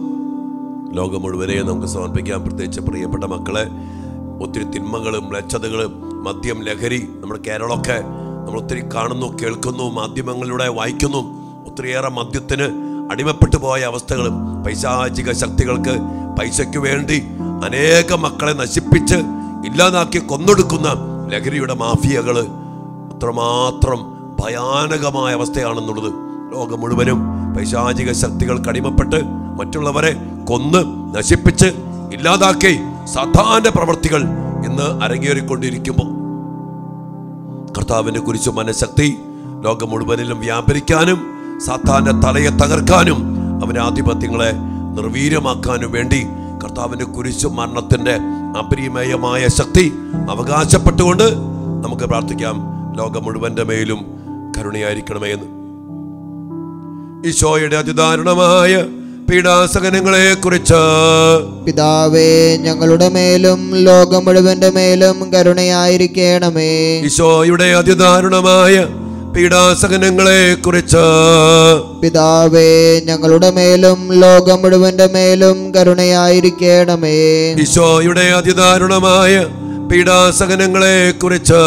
ലോകം മുഴുവനെയും നമുക്ക് സമർപ്പിക്കാം. പ്രത്യേകിച്ച് പ്രിയപ്പെട്ട മക്കളെ, ഒത്തിരി തിന്മകളും മ്ലേച്ഛതകളും മദ്യം, ലഹരി നമ്മുടെ കേരളമൊക്കെ നമ്മൾ ഒത്തിരി കാണുന്നു, കേൾക്കുന്നു, മാധ്യമങ്ങളിലൂടെ വായിക്കുന്നു. ഒത്തിരിയേറെ മദ്യത്തിന് അടിമപ്പെട്ടു പോയ അവസ്ഥകളും പൈശാചിക ശക്തികൾക്ക് പൈസയ്ക്ക് വേണ്ടി അനേക മക്കളെ നശിപ്പിച്ച് ഇല്ലാതാക്കി കൊന്നൊടുക്കുന്ന ലഹരിയുടെ മാഫിയകള് അത്രമാത്രം ഭയാനകമായ അവസ്ഥയാണെന്നുള്ളത്. ലോകം മുഴുവനും പൈശാചിക ശക്തികൾക്ക് അടിമപ്പെട്ട് മറ്റുള്ളവരെ കൊന്ന് നശിപ്പിച്ച് ഇല്ലാതാക്കി സാത്താന്റെ പ്രവൃത്തികൾ ഇന്ന് അരങ്ങേറിക്കൊണ്ടിരിക്കുമ്പോൾ കർത്താവിനെ കുറിച്ച് മനഃശക്തി ലോകം മുഴുവനിലും വ്യാപരിക്കാനും സാത്താന്റെ തലയെ തകർക്കാനും അവന്റെ ആധിപത്യങ്ങളെ നിർവീര്യമാക്കാനും വേണ്ടി കർത്താവിനെ കുറിച്ച് മരണത്തിന്റെ അപരിമേയമായ ശക്തി അവകാശപ്പെട്ടുകൊണ്ട് നമുക്ക് പ്രാർത്ഥിക്കാം. ലോകം മുഴുവന്റെ മേലും കരുണയായിരിക്കണമേ എന്ന്. ഈശോയുടെ അതിദാരുണമായ പീഡാസഹനങ്ങളെ കുറിച്ച് പിതാവേ, ഞങ്ങളുടെ മേലും ലോകം മുഴുവന്റെ മേലും കരുണയായിരിക്കണമേ. ഈശോയുടെ അതിദാരുണമായ പീഡാസഹനങ്ങളെ കുറിച്ച് പിതാവേ, ഞങ്ങളുടെ മേലും ലോകം മുഴുവന്റെ മേലും കരുണയായിരിക്കണമേ. ഈശോയുടെ അതിദാരുണമായ പീഡാസഹനങ്ങളെ കുറിച്ച്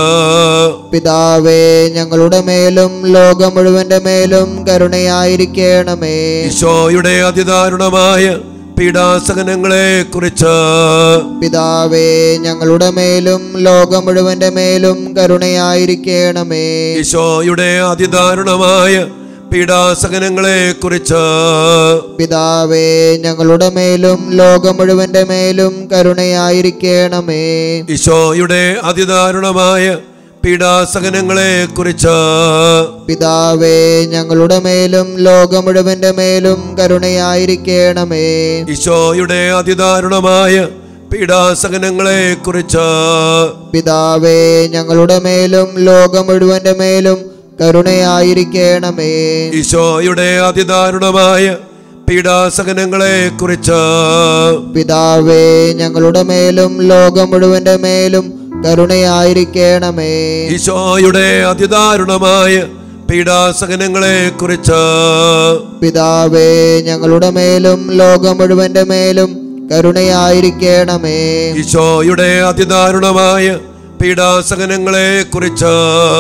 പിതാവേ, ഞങ്ങളുടെ മേലും ലോകം മുഴുവന്റെ മേലും കരുണയായിരിക്കണമേ. ഈശോയുടെ അതിദാരുണമായ പീഡാസഹനങ്ങളെ കുറിച്ച് പിതാവേ, ഞങ്ങളുടെ മേലും ലോകം മുഴുവന്റെ മേലും കരുണയായിരിക്കണമേ. ഈശോയുടെ അതിദാരുണമായ പീഡാസഹനങ്ങളെ കുറിച്ച് പിതാവേ, ഞങ്ങളുടെ മേലും ലോകം മുഴുവന്റെ മേലും കരുണയായിരിക്കണമേ. ഈശോയുടെ അതിദാരുണമായ പീഡാസഹനങ്ങളെ കുറിച്ച് പിതാവേ, ഞങ്ങളുടെ മേലും ലോകം മുഴുവന്റെ മേലും കരുണയായിരിക്കണമേ. ഈശോയുടെ അതിദാരുണമായ പീഡാസഹനങ്ങളെ കുറിച്ച് പിതാവേ, ഞങ്ങളുടെ മേലും ലോകം മുഴുവന്റെ മേലും കരുണയായിരിക്കണമേ. ഈശോയുടെ അതിദാരുണമായ പീഡാസഹനങ്ങളെ കുറിച്ച് പിതാവേ, ഞങ്ങളുടെ മേലും ലോകം മുഴുവന്റെ മേലും കരുണയായിരിക്കണമേ. ഈശോയുടെ അതിദാരുണമായ പീഡാസഹനങ്ങളെ കുറിച്ച് പിതാവേ, ഞങ്ങളുടെ മേലും ലോകം മുഴുവന്റെ മേലും കരുണയായിരിക്കണമേ. ഈശോയുടെ അതിദാരുണമായ പീഡാസഹനങ്ങളെ കുറിച്ച്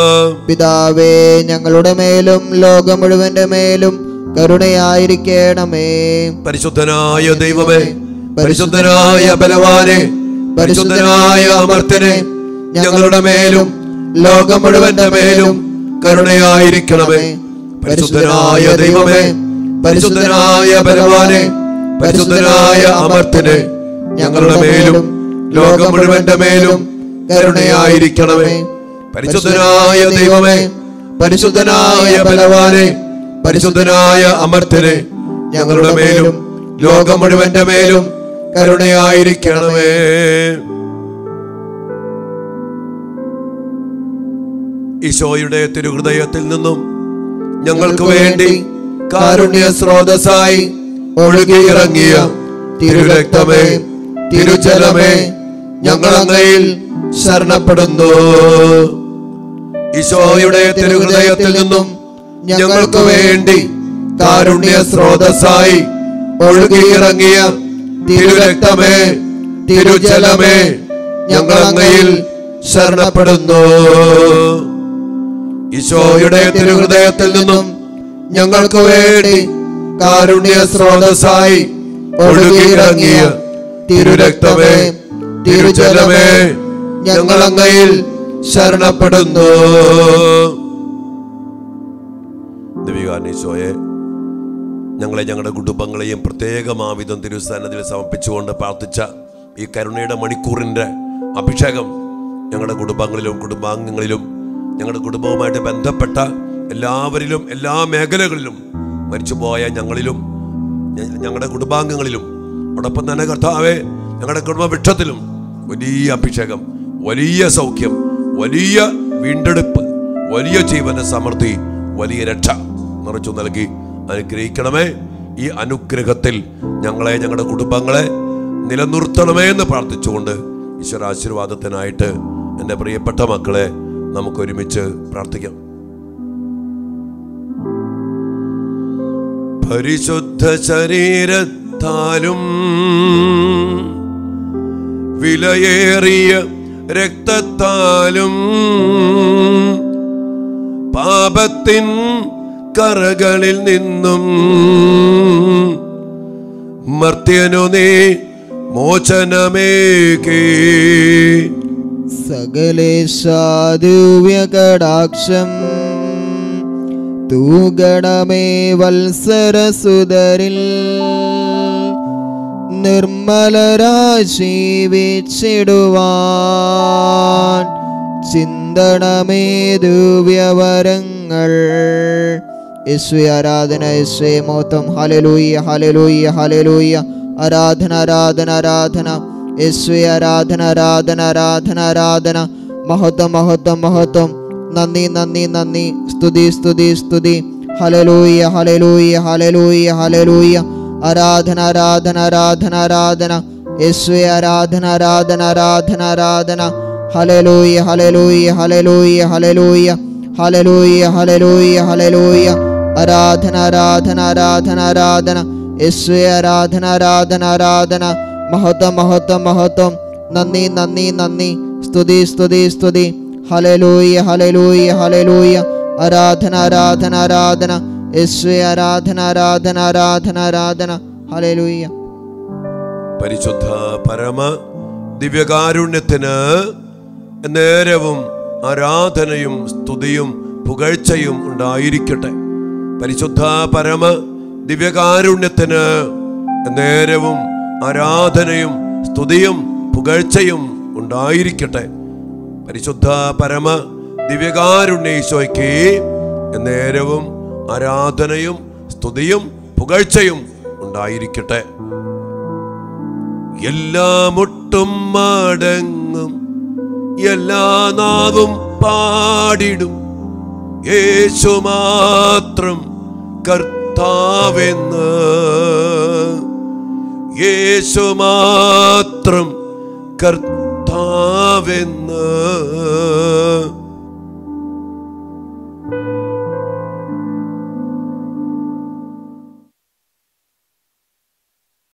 പിതാവേ, ഞങ്ങളുടെ മേലും ലോകം മുഴുവന്റെ മേലും കരുണയായിരിക്കണമേ. പരിശുദ്ധനായ ദൈവമേ, പരിശുദ്ധനായ ബലവാനെ, പരിശുദ്ധനായ അമർത്യനെ, ഞങ്ങളുടെ മേലും ലോകം മുഴുവന്റെ മേലും കരുണയായിരിക്കണമേ. പരിശുദ്ധനായ ദൈവമേ, പരിശുദ്ധനായ ബലവാനെ, പരിശുദ്ധനായ അമർത്യനെ, ഞങ്ങളുടെ മേലും ലോകം മുഴുവന്റെ മേലും കരുണയായിരിക്കണമേ. പരിശുദ്ധനായ ദൈവമേ, പരിശുദ്ധനായ ബലവാനെ, പരിശുദ്ധനായ അമർത്യനെ, ഞങ്ങളുടെ മേലും ലോകം മുഴുവന്റെ മേലും കരുണയായിരിക്കണമേ. ഈശോയുടെ തിരുഹൃദയത്തിൽ നിന്നും ഞങ്ങൾക്ക് വേണ്ടി കാരുണ്യ സ്രോതസ്സായി ഒഴുകിയിറങ്ങിയ തിരുരക്തമേ, തിരുജലമേ, ഞങ്ങൾ അങ്ങയിൽ ശരണപ്പെടുന്നു. ഈശോയുടെ തിരുഹൃദയത്തിൽ നിന്നും ഞങ്ങൾക്ക് വേണ്ടി കാരുണ്യ സ്രോതസ്സായി ഒഴുകിയിറങ്ങിയ തിരുരക്തമേ, തിരുജലമേ, ഞങ്ങൾ അങ്ങയിൽ ശരണപ്പെടുന്നു. ഈശോയുടെ തിരുഹൃദയത്തിൽ നിന്നും ഞങ്ങൾക്ക് വേണ്ടി കാരുണ്യ സ്രോതസ്സായി ഒഴുകിയിറങ്ങിയ തിരുരക്തമേ, തിരുജലമേ, ഞങ്ങൾ അങ്ങയിൽ ശരണപ്പെടുന്നു. ഈശോയെ, ഞങ്ങളെ ഞങ്ങളുടെ കുടുംബങ്ങളെയും പ്രത്യേകമാവിധം തിരുസന്നിധിയിൽ സമർപ്പിച്ചുകൊണ്ട് പ്രാർത്ഥിച്ച ഈ കരുണയുടെ മണിക്കൂറിൻ്റെ അഭിഷേകം ഞങ്ങളുടെ കുടുംബങ്ങളിലും കുടുംബാംഗങ്ങളിലും ഞങ്ങളുടെ കുടുംബവുമായിട്ട് ബന്ധപ്പെട്ട എല്ലാവരിലും എല്ലാ മേഖലകളിലും മരിച്ചുപോയ ഞങ്ങളിലും ഞങ്ങളുടെ കുടുംബാംഗങ്ങളിലും അതോടൊപ്പം തന്നെ കർത്താവേ ഞങ്ങളുടെ കുടുംബവൃക്ഷത്തിലും വലിയ അഭിഷേകം, വലിയ സൗഖ്യം, വലിയ വീണ്ടെടുപ്പ്, വലിയ ജീവന്റെ സമൃദ്ധി, വലിയ രക്ഷ നിറച്ചു നൽകി അനുഗ്രഹിക്കണമേ. ഈ അനുഗ്രഹത്തിൽ ഞങ്ങളെ ഞങ്ങളുടെ കുടുംബങ്ങളെ നിലനിർത്തണമേ എന്ന് പ്രാർത്ഥിച്ചുകൊണ്ട് ഈശ്വരാശീർവാദത്തിനായിട്ട് എൻ്റെ പ്രിയപ്പെട്ട മക്കളെ നമുക്കൊരുമിച്ച് പ്രാർത്ഥിക്കാം. പരിശുദ്ധ ശരീരത്താലും വിലയേറിയ രക്തത്താലും പാപത്തിൻ കറകളിൽ നിന്നും മർത്യനു നീ മോചനമേകി. സകലേശാദിവ്യ കടാക്ഷം തൂഗണമേ വത്സരസുതരിൽ നിർമ്മലരായി ജീവിച്ചിടുവാൻ ചിന്തണമേ ദിവ്യവരങ്ങൾ. യേശുവേ ആരാധന, യേശുവേ മഹത്വം. ഹല്ലേലൂയ ഹല്ലേലൂയ ഹല്ലേലൂയ. ആരാധന ആരാധന ആരാധന. യേശുവേ ആരാധന ആരാധന ആരാധന ആരാധന. മഹത്വം മഹത്വം മഹത്വം. നന്ദി നന്ദി നന്ദി. സ്തുതി സ്തുതി സ്തുതി. ഹല്ലേലൂയ ഹല്ലേലൂയ ഹല്ലേലൂയ ഹല്ലേലൂയ. ആരാധന ആരാധന ആരാധന ആരാധന. യേശുവേ ആരാധന ആരാധന ആരാധന ആരാധന. ഹല്ലേലൂയ ഹല്ലേലൂയ ഹല്ലേലൂയ ഹല്ലേലൂയ ഹല്ലേലൂയ ഹല്ലേലൂയ ഹല്ലേലൂയ. ആരാധന ആരാധന ആരാധന ആരാധന. യേശുവേ ആരാധന ആരാധന ആരാധന. മഹത്വം മഹത്വം മഹത്വം. നന്ദി നന്ദി നന്ദി. സ്തുതി സ്തുതി സ്തുതി. ഹല്ലേലൂയ ഹല്ലേലൂയ ഹല്ലേലൂയ. ആരാധന ആരാധന ആരാധന. യേശുവേ ആരാധന ആരാധന ആരാധന ആരാധന. ഹല്ലേലൂയ. പരിശുദ്ധ പരമ ദിവ്യകാരുണ്യത്തിന് നേരവും ആരാധനയും സ്തുതിയും പുകഴ്ചയും ഉണ്ടായിരിക്കട്ടെ. പരിശുദ്ധ പരമ ദിവ്യകാരുണ്യത്തിന് നേരവും ആരാധനയും സ്തുതിയും പുകഴ്ചയും ഉണ്ടായിരിക്കട്ടെ. പരിശുദ്ധ പരമ ദിവ്യകാരുണ്യ ഈശോയ്ക്ക് നേരവും ആരാധനയും സ്തുതിയും പുകഴ്ചയും ഉണ്ടായിരിക്കട്ടെ. എല്ലാ മുട്ടും മടങ്ങും, എല്ലാ നാവും പാടിടും, യേശു മാത്രം കർത്താവെന്ന്. യേശു മാത്രം കർത്താവെന്ന്.